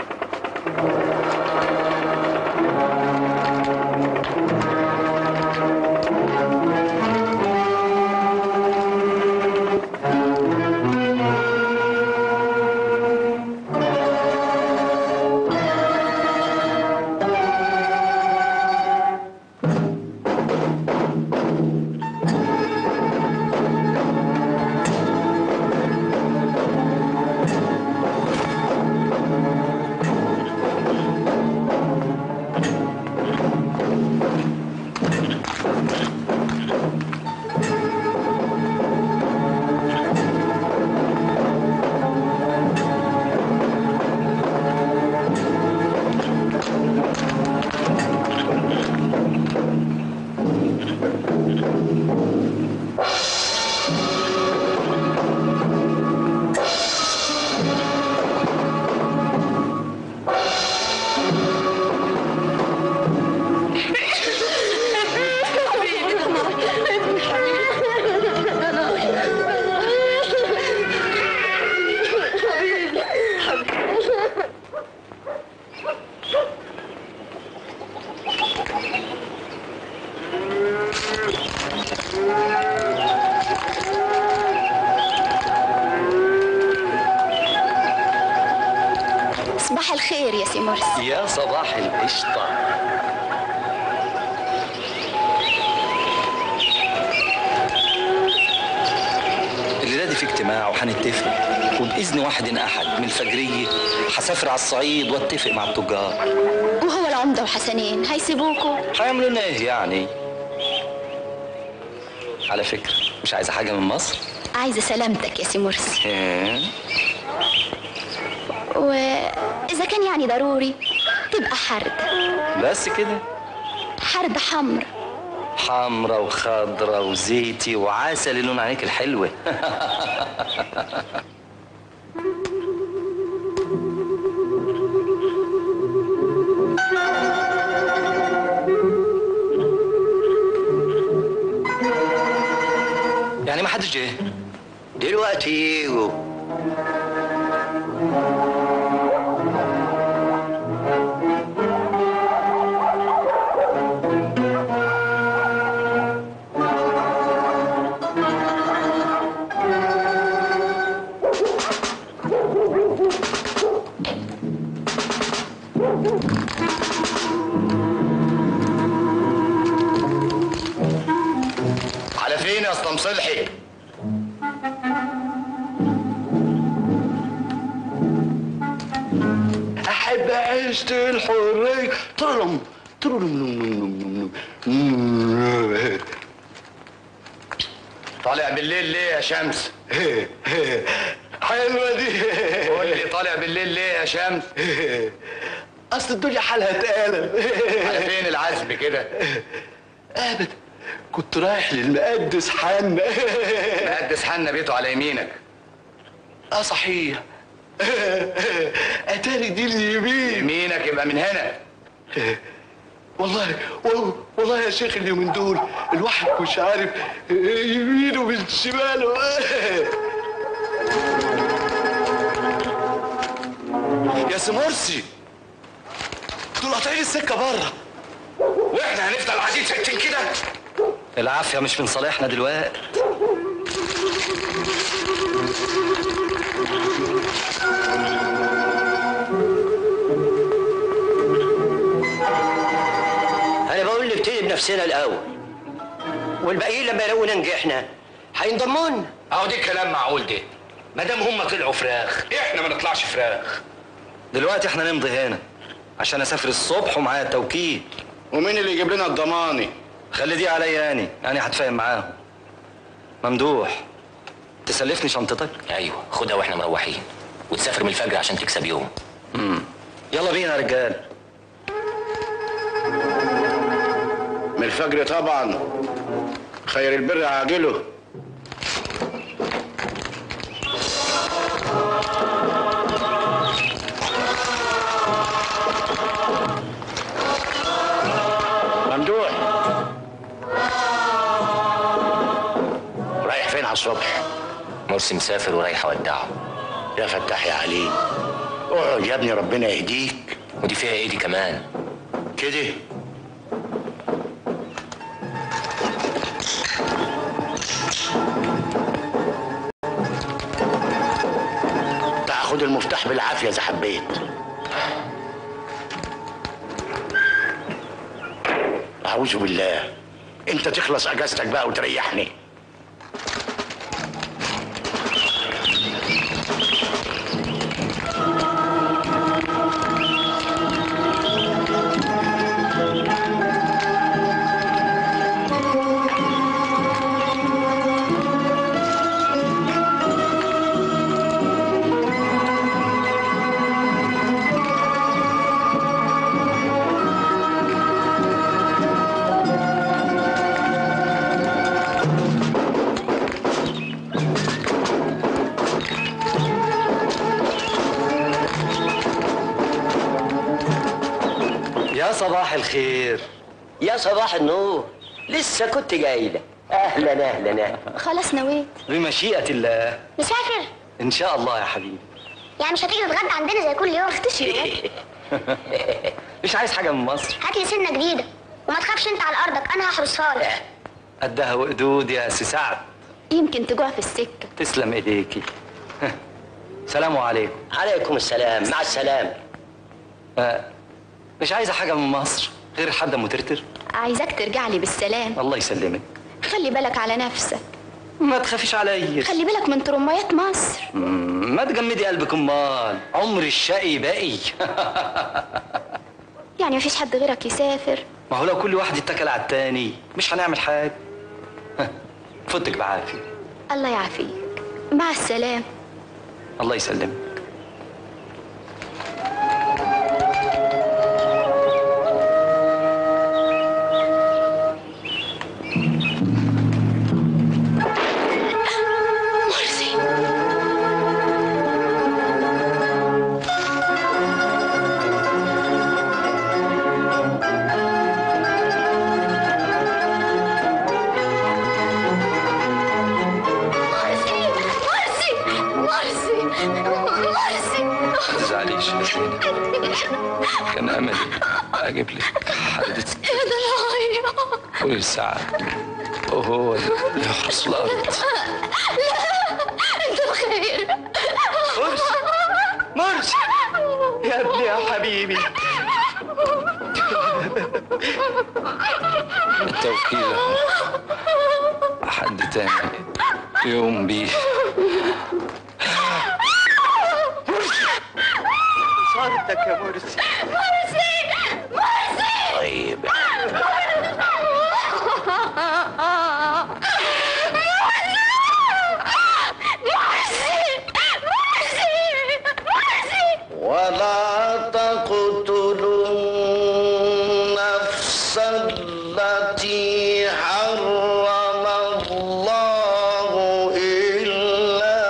صباح الخير يا سي مرسي. يا صباح القشطة. الليلة دي في اجتماع وهنتفق، وبإذن واحد أحد من الفجرية هسافر على الصعيد واتفق مع التجار. وهو العمدة وحسنين هيسيبوكوا؟ هيعملوا لنا إيه يعني؟ على فكرة مش عايزة حاجة من مصر؟ عايزة سلامتك يا سي مرسي. إيه؟ وإذا كان يعني ضروري تبقى حردة. بس كده؟ حردة حمرا. حمرا وخضرا وزيتي وعسل لون عينيك الحلوة. محدش جه. دلوقتي يجوا. على فين يا اسطى مصلحي؟ احب عيشة الحرية. ترلم ترلم. طالع بالليل ليه يا شمس؟ حلوة دي. قول لي طالع بالليل ليه يا شمس؟ اصل الدنيا حالها اتقلب. على فين العزم كده؟ ابدا، كنت رايح للمقدس حنا. مقدس حنا بيته على يمينك. اه صحيح. اتاري دي اليمين. يمينك يبقى من هنا. والله والله يا شيخ اليومين دول الواحد مش عارف يمينه من شماله. يا سي مرسي، دول قاطعين السكه بره واحنا هنفضل قاعدين ساكتين كده؟ العافيه مش من صالحنا دلوقتي. انا بقول نبتدي بنفسنا الاول، والباقيين لما يلاقونا نجحنا هينضموا لنا. اهو دي كلام معقول ده، ما دام هم طلعوا فراخ احنا ما نطلعش فراخ. دلوقتي احنا نمضي هنا عشان اسافر الصبح ومعايا التوكيل. ومين اللي يجيب لنا الضماني؟ خلي دي عليا اني انا هتفاهم معاهم. ممدوح، تسلفني شنطتك؟ ايوه خدها واحنا مروحين، وتسافر من الفجر عشان تكسب يوم. امم يلا بينا يا رجال. من الفجر طبعا، خير البر عاجله. ممدوح، رايح فين على الصبح؟ مرسي مسافر ورايح اودعه. يا فتاح يا عليم، اقعد يا ابني ربنا يهديك. ودي فيها ايه دي كمان؟ كده تاخد المفتاح بالعافيه اذا حبيت. اعوذ بالله، انت تخلص اجازتك بقى وتريحني. يا صباح الخير. يا صباح النور، لسه كنت جاي لك. اهلا اهلا اهلا. خلاص نويت. بمشيئة الله. مسافر؟ ان شاء الله يا حبيبي. يعني مش هتيجي تتغدى عندنا زي كل يوم؟ اختشي. مش عايز حاجة من مصر. هات لي سنه جديده وما تخافش انت على ارضك، انا هحرسها لك. قدها وقدود يا سي سعد. يمكن تجوع في السكه. تسلم ايديكي. سلام عليكم. عليكم السلام، مع السلامه. آه مش عايزة حاجة من مصر غير حد مترتر. عايزاك ترجع لي بالسلام. الله يسلمك. خلي بالك على نفسك. ما تخافيش عليا. خلي بالك من ترميات مصر. مم، ما تجمدي قلبك امال، عمر الشقي باقي. يعني مفيش حد غيرك يسافر؟ ما هو لو كل واحد اتكل على التاني مش هنعمل حاجة. فوتك بعافية. الله يعافيك. مع السلامة. الله يسلمك. هنا. كان املي اجيب لك حدة يا ضنايا كل ساعة وهو اللي يحرس الارض. لا انت بخير. مرسي مرسي يا ابني يا حبيبي. التوكيل حد تاني يقوم بيه. صارتك يا مرسي. مرسي مرسي. طيب ولا تقتلوا النفس التي حرم الله إلا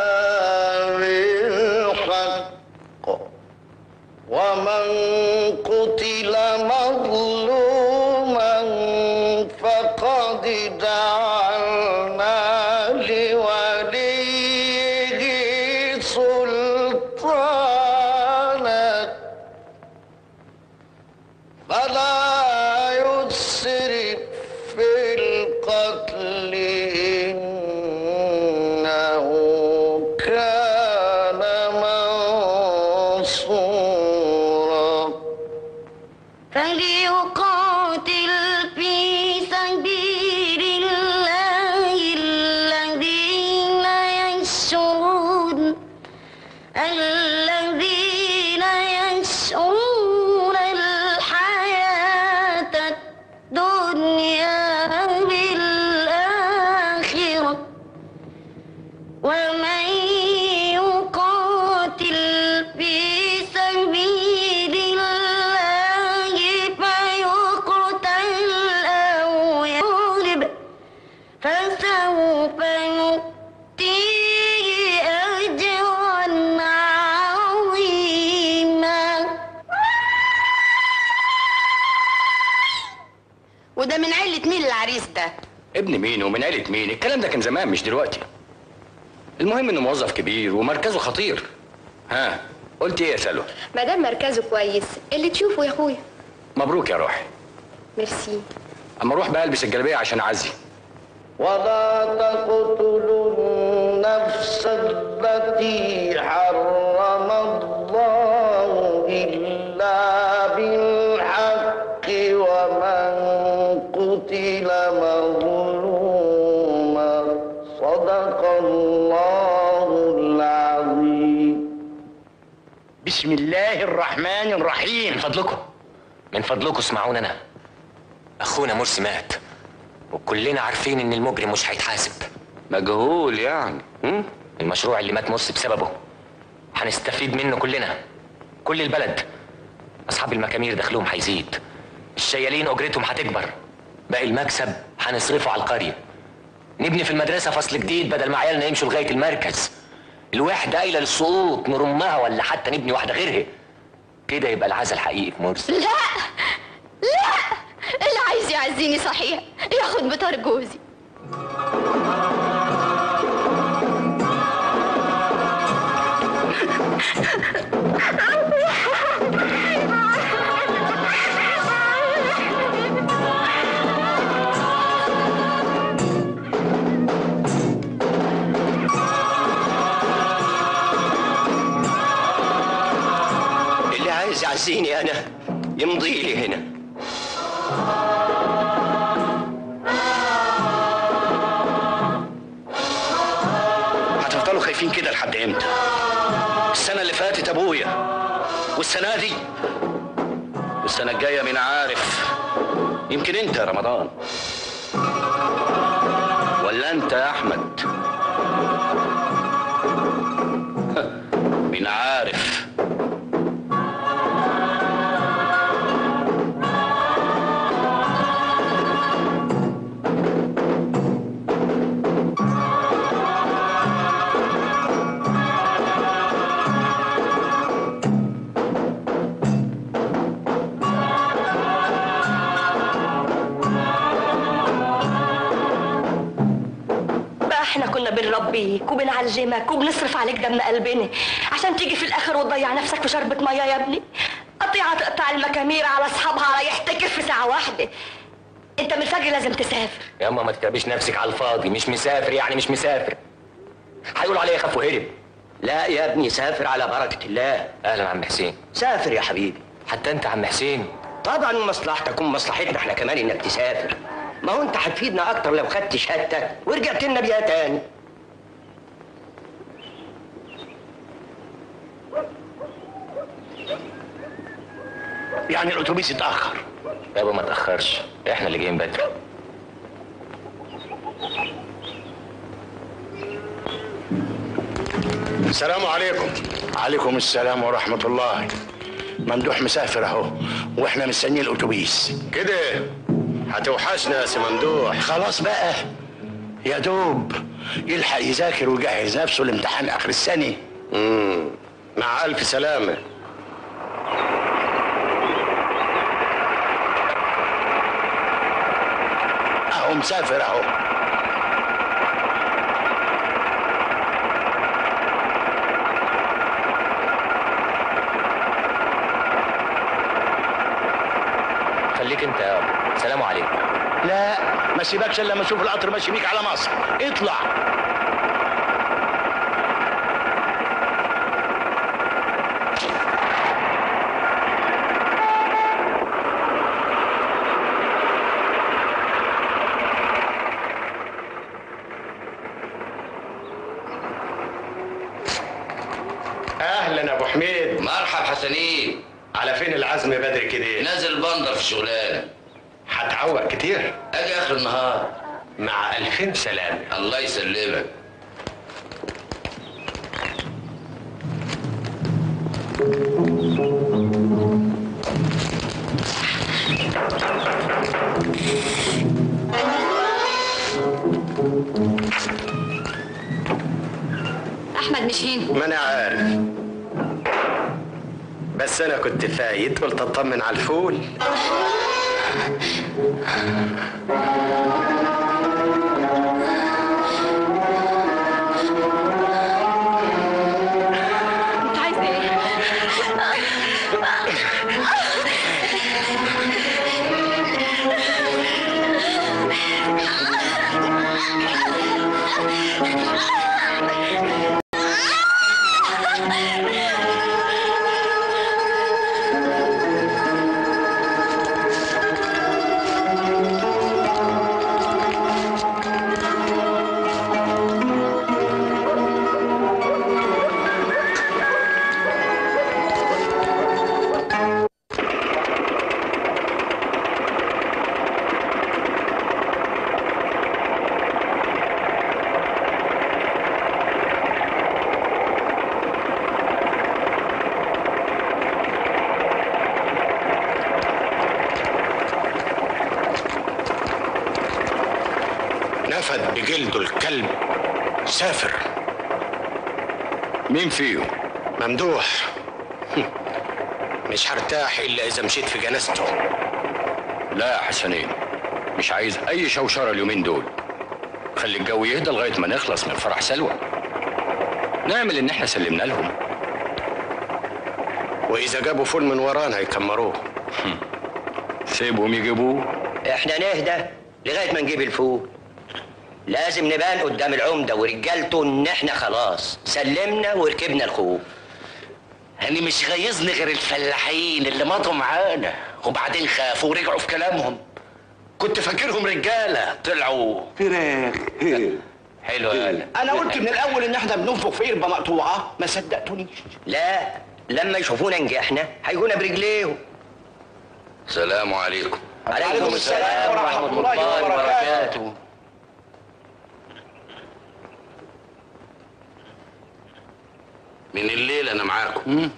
بالحق ومن قتل مظلوما فقد جعلنا لوليه سلطانا فلا يسرف في القتل إنه كان منصورا فليقاتل في سبيل الله الذين يشرون الذين يشرون الحياة الدنيا بالآخرة ومن يقاتل في سبيل الله فيقتل أو يغلب فسوف نؤتيه أجرا عظيما. وده من عيلة مين العريس ده؟ ابن مين ومن عيلة مين؟ الكلام ده كان زمان مش دلوقتي. المهم انه موظف كبير ومركزه خطير. ها قلت ايه يا سلوى؟ ما دام مركزه كويس اللي تشوفه يا اخويا. مبروك يا روحي. ميرسي. اما اروح بقى البس الجلابيه عشان اعزي. ولا تقتلوا النفس التي حرم الله إلا بالحق ومن قتل مظلوما صدق الله العظيم. بسم الله الرحمن الرحيم. من فضلكم من فضلكم اسمعوني انا. اخونا مرسي مات وكلنا عارفين ان المجرم مش هيتحاسب. مجهول يعني. م? المشروع اللي مات مرسي بسببه هنستفيد منه كلنا، كل البلد. اصحاب المكامير دخلهم هيزيد، الشيالين اجرتهم هتكبر، باقي المكسب هنصرفه على القريه. نبني في المدرسه فصل جديد بدل ما عيالنا يمشوا لغايه المركز. الوحده قايله للسقوط نرمها ولا حتى نبني واحده غيرها. كده يبقى العزا الحقيقي في مرسي. لا لا، اللي عايز يعزيني صحيح ياخد بطار جوزي. اللي عايز يعزيني انا يمضي لي هنا. هتفضلوا خايفين كده لحد امتى؟ السنة اللي فاتت ابويا، والسنة دي، والسنة الجاية مين عارف؟ يمكن انت يا رمضان، ولا انت يا احمد. مين عارف؟ احنا كنا بنربيك وبنعلمك وبنصرف عليك دم قلبنا عشان تيجي في الاخر وتضيع نفسك في شربة ميه يا ابني. قطيعة تقطع المكامير على اصحابها على يحتكر في ساعة واحدة. انت من الفجر لازم تسافر. يا اما ما تتعبيش نفسك على الفاضي، مش مسافر يعني مش مسافر. هيقولوا عليا خاف وهرب. لا يا ابني سافر على بركة الله. اهلا عم حسين. سافر يا حبيبي. حتى انت عم حسين. طبعا مصلحتك ومصلحتنا احنا كمان انك تسافر. ما هو انت هتفيدنا اكتر لو خدت شهادتك ورجعت لنا بيها تاني. يعني الاتوبيس اتاخر؟ يابا ما تاخرش، احنا اللي جايين بدري. السلام عليكم. عليكم السلام ورحمة الله. ممدوح مسافر اهو واحنا مستنيين الاتوبيس. كده هتوحشنا يا سي ممدوح. خلاص بقى يا دوب يلحق يذاكر ويجهز نفسه لامتحان اخر السنة. امم مع الف سلامة. اهو مسافر اهو. خليك انت يابا. سلام عليكم. لا ما سيبكش الا لما اشوف القطر ماشي بيك على مصر. اطلع. اهلا ابو حميد. مرحب حسنين. على فين العزم بدري كده؟ نازل بندر في شغلانه. هتعوق كتير؟ اجي اخر النهار. مع الفين سلامة. الله يسلمك. احمد مش هنا. ما انا عارف، بس انا كنت فايت قلت اطمن على الفول. انت عايز ايه؟ نفد بجلده الكلب سافر. مين فيهم؟ ممدوح. مش هرتاح الا اذا مشيت في جنازته. لا يا حسنين، مش عايز اي شوشره اليومين دول. خلي الجو يهدى لغايه ما نخلص من فرح سلوى. نعمل ان احنا سلمنا لهم. واذا جابوا فول من ورانا هيكمروه. سيبهم يجيبوه. احنا نهدى لغايه ما نجيب الفول. لازم نبان قدام العمده ورجالته ان احنا خلاص سلمنا وركبنا الخوف. أنا مش غيظني غير الفلاحين اللي مضوا معانا وبعدين خافوا ورجعوا في كلامهم. كنت فاكرهم رجاله طلعوا فراخ. حلو يالا. انا قلت من الاول ان احنا بننفخ في قربه مقطوعه، ما صدقتونيش. لا لما يشوفونا نجحنا هيجونا برجليهم. سلام عليكم. عليكم السلام ورحمه الله وبركاته. من الليل انا معاكم.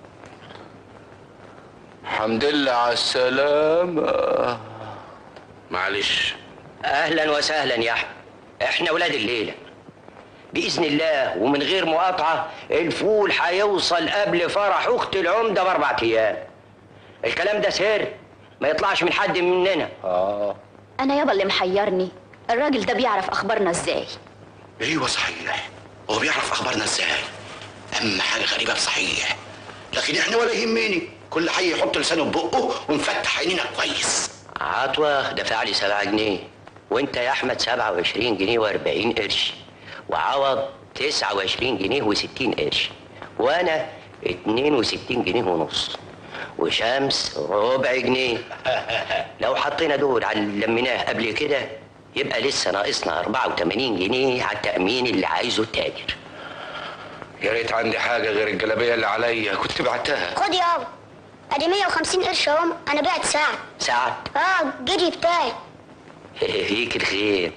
الحمد لله على السلامة. معلش. اهلا وسهلا يا احمد. احنا ولاد الليله باذن الله، ومن غير مقاطعه الفول هيوصل قبل فرح اخت العمده باربع ايام. الكلام ده سر ما يطلعش من حد مننا. اه انا يابا اللي محيرني، الراجل ده بيعرف اخبارنا ازاي؟ ايوه صحيح، هو بيعرف اخبارنا ازاي؟ اما حاجه غريبه بصحيح، لكن احنا ولا يهمني، كل حي يحط لسانه ببقه ونفتح عينينا كويس. عطوة دفع لي سبعة جنيه، وانت يا احمد سبعة وعشرين جنيه واربعين قرش، وعوض تسعة وعشرين جنيه وستين قرش، وانا اتنين وستين جنيه ونص، وشمس ربع جنيه. لو حطينا دول على اللي لميناه قبل كده يبقى لسه ناقصنا اربعة وتمانين جنيه على التأمين اللي عايزه التاجر. يا ريت عندي حاجه غير الجلابيه اللي عليا كنت بعتها. خد يابا، ادي مية وخمسين قرش اهم، انا بعت ساعة. ساعة؟ اه الجدي بتاعي. فيك الخير.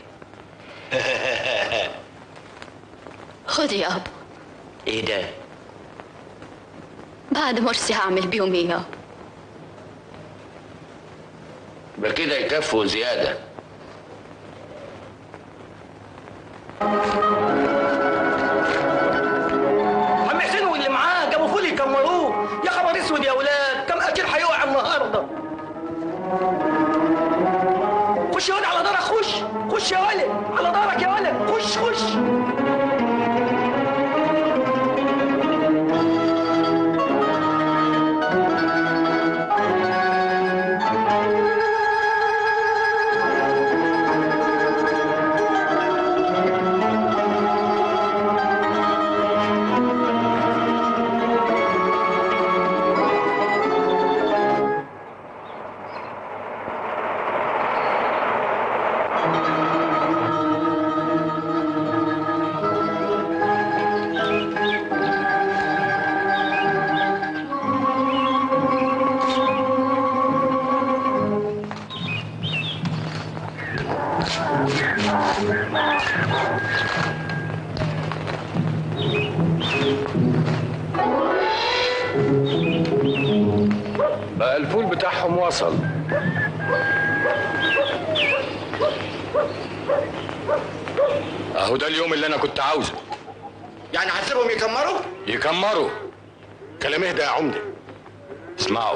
خد يابا. ايه ده؟ بعد مرسي هعمل بيهم ايه يابا؟ يبقى كده يكفوا زياده. عم حسين واللي معاه جابوا فول يكمروه. يا خبر اسود يا ولاد، كم اكل هيقع النهارده. خش يا ولد على دارك، خش خش يا ولد على دارك يا ولد، خش خش. بقى الفول بتاعهم وصل. اهو ده اليوم اللي انا كنت عاوزه. يعني هتسيبهم يكمروا؟ يكمروا. كلام اهدى يا عمده. اسمعوا،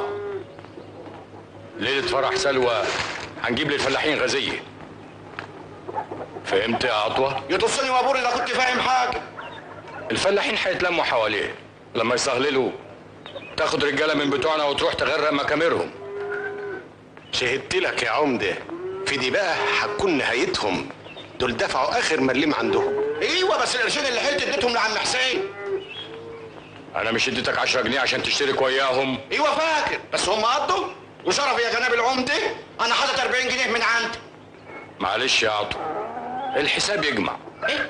ليلة فرح سلوى هنجيب للفلاحين غزية. فهمت يا عطوة؟ يطصني وابور اذا كنت فاهم حاجه. الفلاحين هيتلموا حواليه، لما يصهللوا تاخد رجاله من بتوعنا وتروح تغرق مكامرهم. شهدت لك يا عمده، في دي بقى هتكون نهايتهم. دول دفعوا اخر مليم عندهم. ايوه بس القرشين اللي حلت اديتهم لعم حسين. انا مش اديتك عشرة جنيه عشان تشترك وياهم؟ ايوه فاكر، بس هم قضوا. وشرف يا جناب العمده، انا حاطط اربعين جنيه من عندي. معلش يا عطوة، الحساب يجمع. ايه؟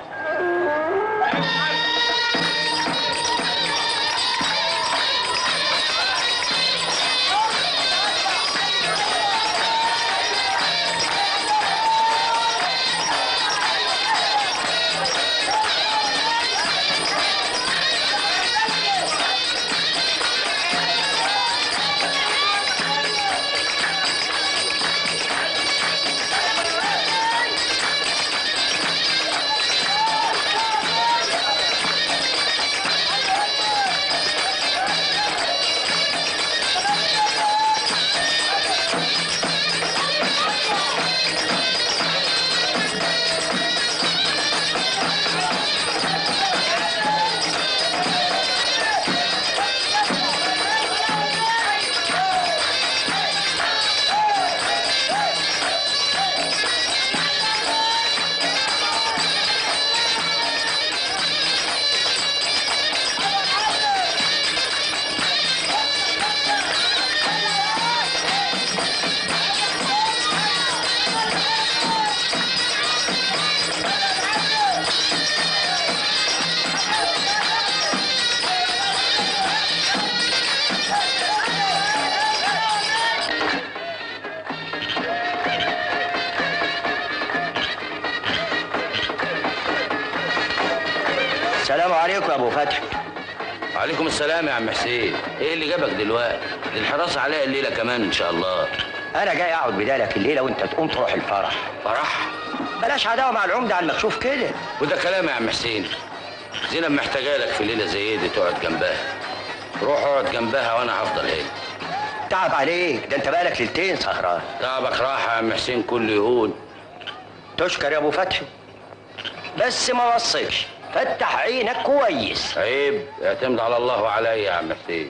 السلام عليكم يا ابو فتحي. وعليكم السلام يا عم حسين. ايه اللي جابك دلوقتي؟ الحراسه عليا الليله كمان ان شاء الله. انا جاي اقعد بدالك الليله وانت تقوم تروح الفرح. فرح؟ بلاش عداوه مع العمده على المكشوف كده. وده كلام يا عم حسين. زينب محتاجه لك في ليله زي دي تقعد جنبها. روح اقعد جنبها وانا هفضل هنا. تعب عليك، ده انت بقالك ليلتين سهران. تعبك راحه يا عم حسين كل يهون. تشكر يا ابو فتحي. بس ما وصيتش. فتح عينك كويس. عيب، اعتمد على الله وعليا يا عم حسين.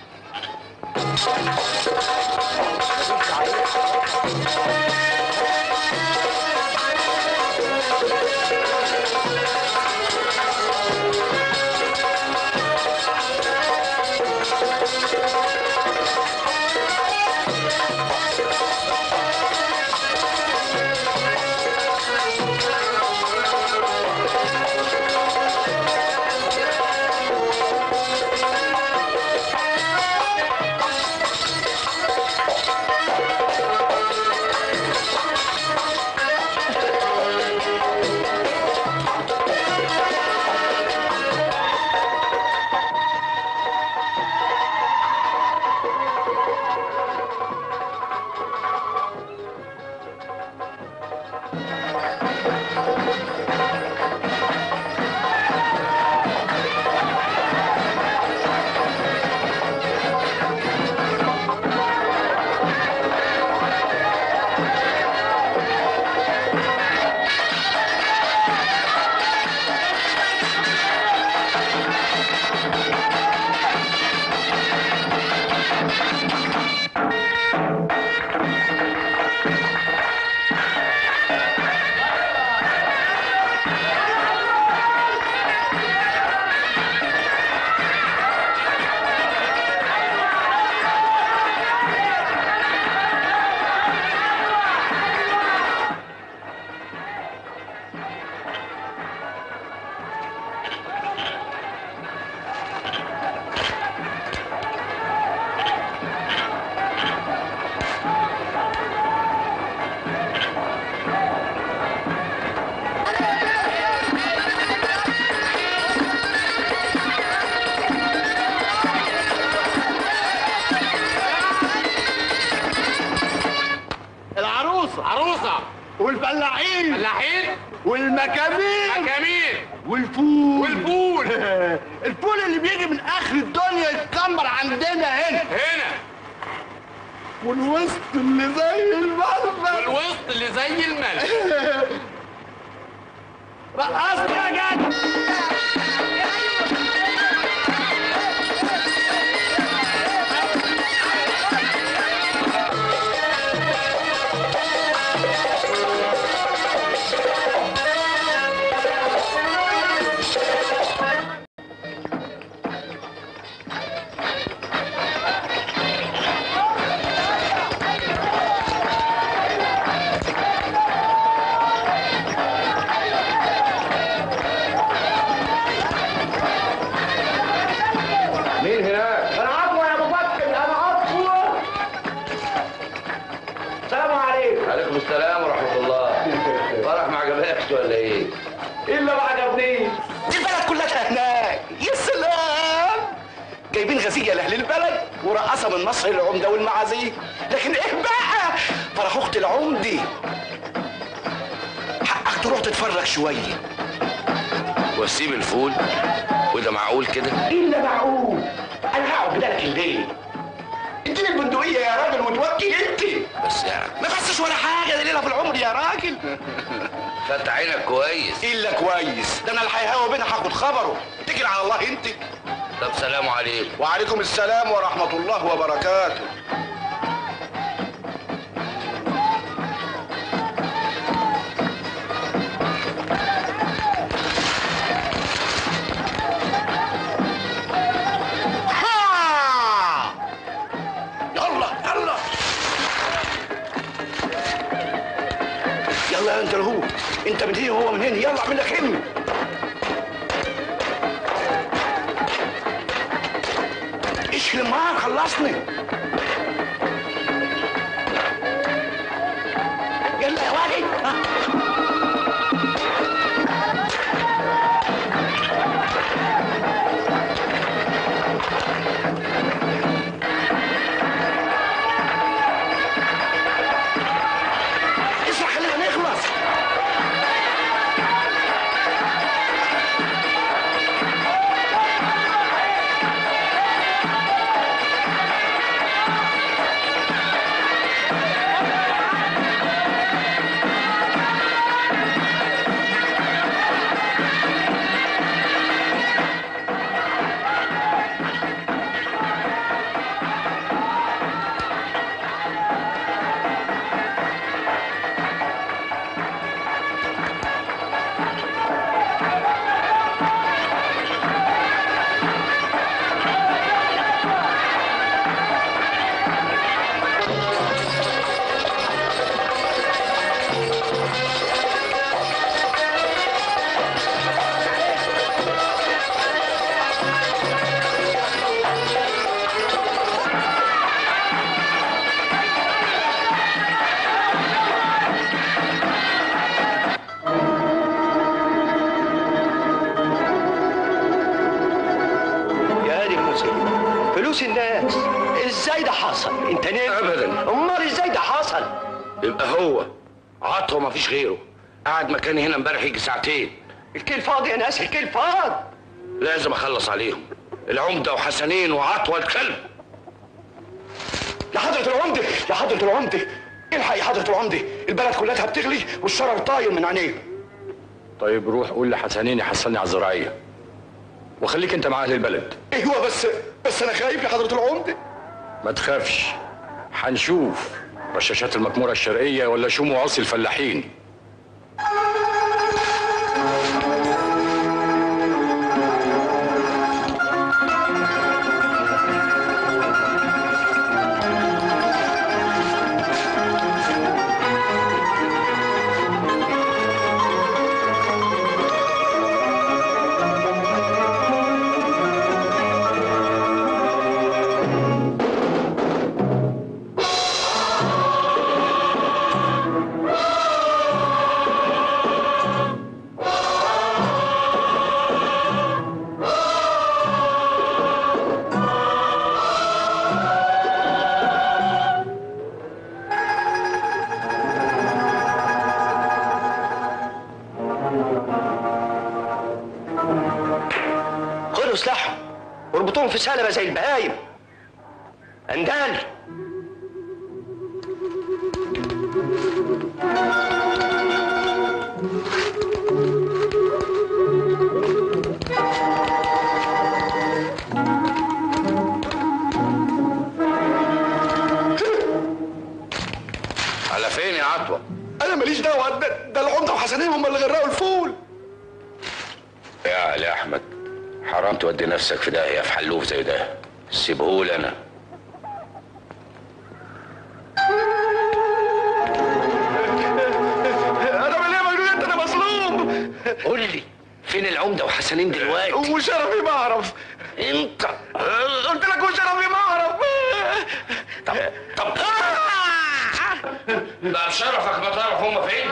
عروسة والفلاحين فلاحين والمكامين مكامين والفول والفول الفول اللي بيجي من اخر الدنيا يتكمر عندنا هنا هنا والوسط اللي زي الملبن والوسط اللي زي الملبن رقصني يا جدع مين هناك؟ انا عفوا يا ابو بكر انا عفوا السلام عليكم. عليكم السلام ورحمة الله. فرح ما عجبكش ولا ايه؟ الا ما عجبنيش. دي البلد كلها هناك. يا سلام. جايبين غزيه لاهل البلد ورقصه من مصر العمده والمعازيم، لكن ايه بقى؟ فرح اخت العمدي. حقك تروح تتفرج شويه. واسيب الفول؟ وده معقول كده؟ الا معقول. انا هقعد بدالك الليل. اديني البندقيه يا راجل وتوكل انت. بس يعني ما بسش ولا حاجه، ده ليله في العمر يا راجل. فتح عينك كويس. الا كويس، ده انا الحياه وبينها هاخد خبره. اتكل على الله انت. طب سلام عليكم. وعليكم السلام ورحمه الله وبركاته. يلا انت هو انت من هنا وهو من هنا، يلا اعمل لك همه. اشكل معاك خلصني. يلا يا واجد. انت نمت؟ ابدا. امال ازاي ده حصل؟ يبقى هو عطوه ما فيش غيره. قعد مكاني هنا امبارح يجي ساعتين. الكيل فاضي يا ناس، الكيل فاضي. لازم اخلص عليهم، العمده وحسنين وعطوه الكلب. يا حضرة العمدة، يا حضرة العمدة، الحق يا حضرة العمدة، البلد كلها بتغلي والشرر طاير من عينيه. طيب روح قول لحسنين يحصلني على الزراعيه، وخليك انت مع اهل البلد. ايوه بس بس انا خايف يا حضرة العمدة. ما تخافش، هنشوف رشاشات المكموره الشرقيه ولا شو معاصي الفلاحين. خدوا سلاحهم واربطوهم في سلبة زي البهايم. اندال. على فين يا عطوه؟ انا ماليش دعوه، ده, ده العمده وحسنين هم اللي غرقوا الفول. يا علي احمد، حرام تودي نفسك في داهيه في حلوف زي ده. سيبهولي انا. انا من ايه مجنون انت؟ انا مظلوم. قول لي فين العمده وحسنين دلوقتي؟ وشرفي ما اعرف. انت قلت لك وشرفي ما اعرف. طب طب لا بشرفك ما تعرف هما فين؟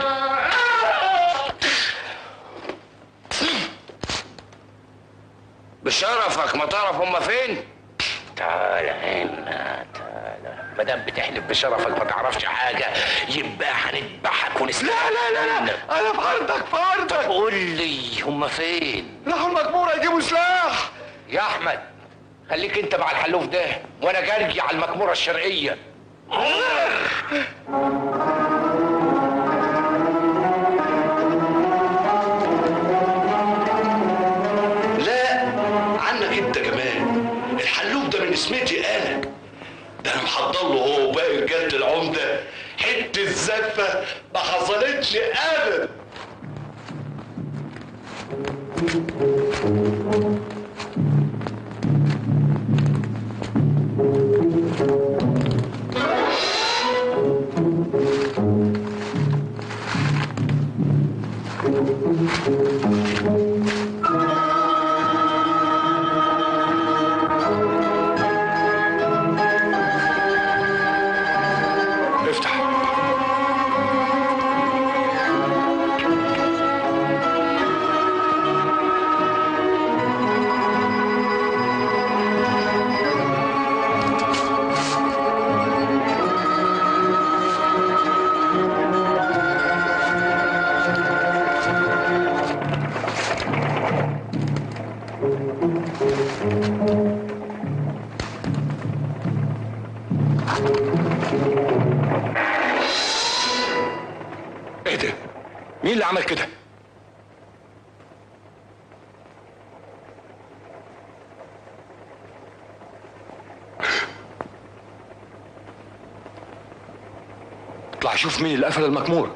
بشرفك ما تعرف هما فين؟ تعال هنا، تعال. ما دام بتحلف بشرفك ما تعرفش حاجه يبقى هنذبحك ونسلخك. لا لا لا لا انا في عرضك في عرضك. طب قول لي هما فين؟ راحوا المكموره يجيبوا سلاح. يا احمد خليك انت مع الحلوف ده وانا جرجي على المكموره الشرقيه. لا عنك انت كمان، الحلوف ده من اسمتي انا. ده انا محضر له هو وباقي رجاله العمده حته زفه ما حصلتش ابدا. افتح. ايه ده؟ مين اللي عمل كده؟ اطلع شوف مين اللي قفل المكمورة.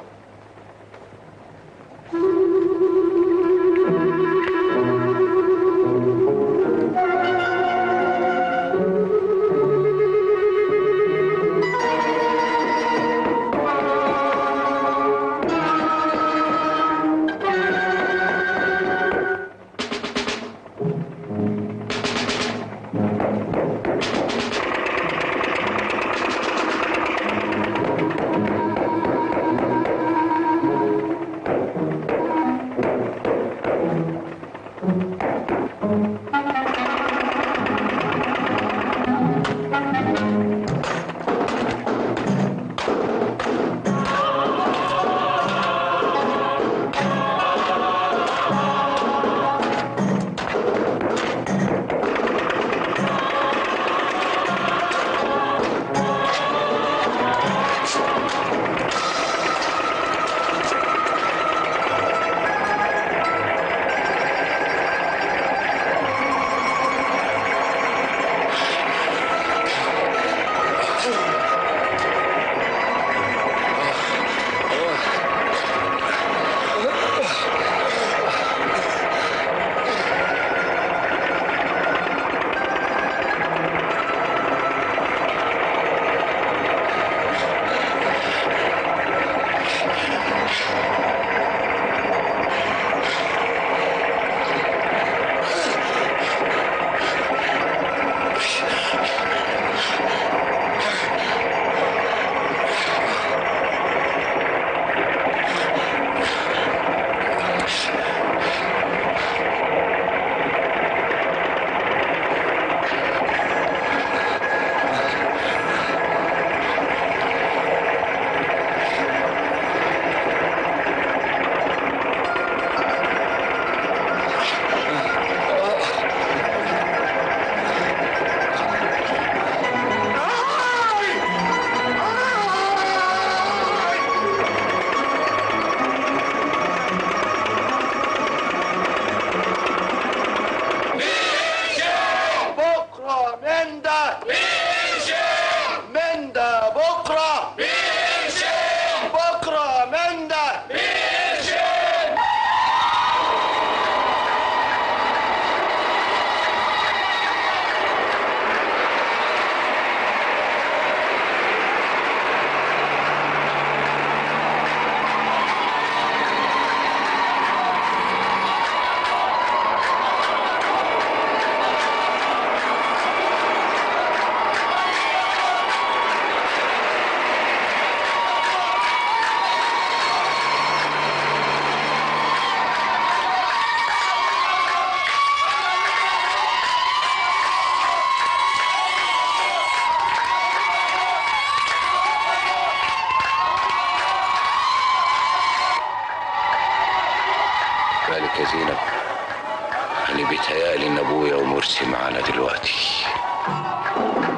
بالك يا زينب، أنا بيتهيألي إن أبويا ومرسي معانا دلوقتي.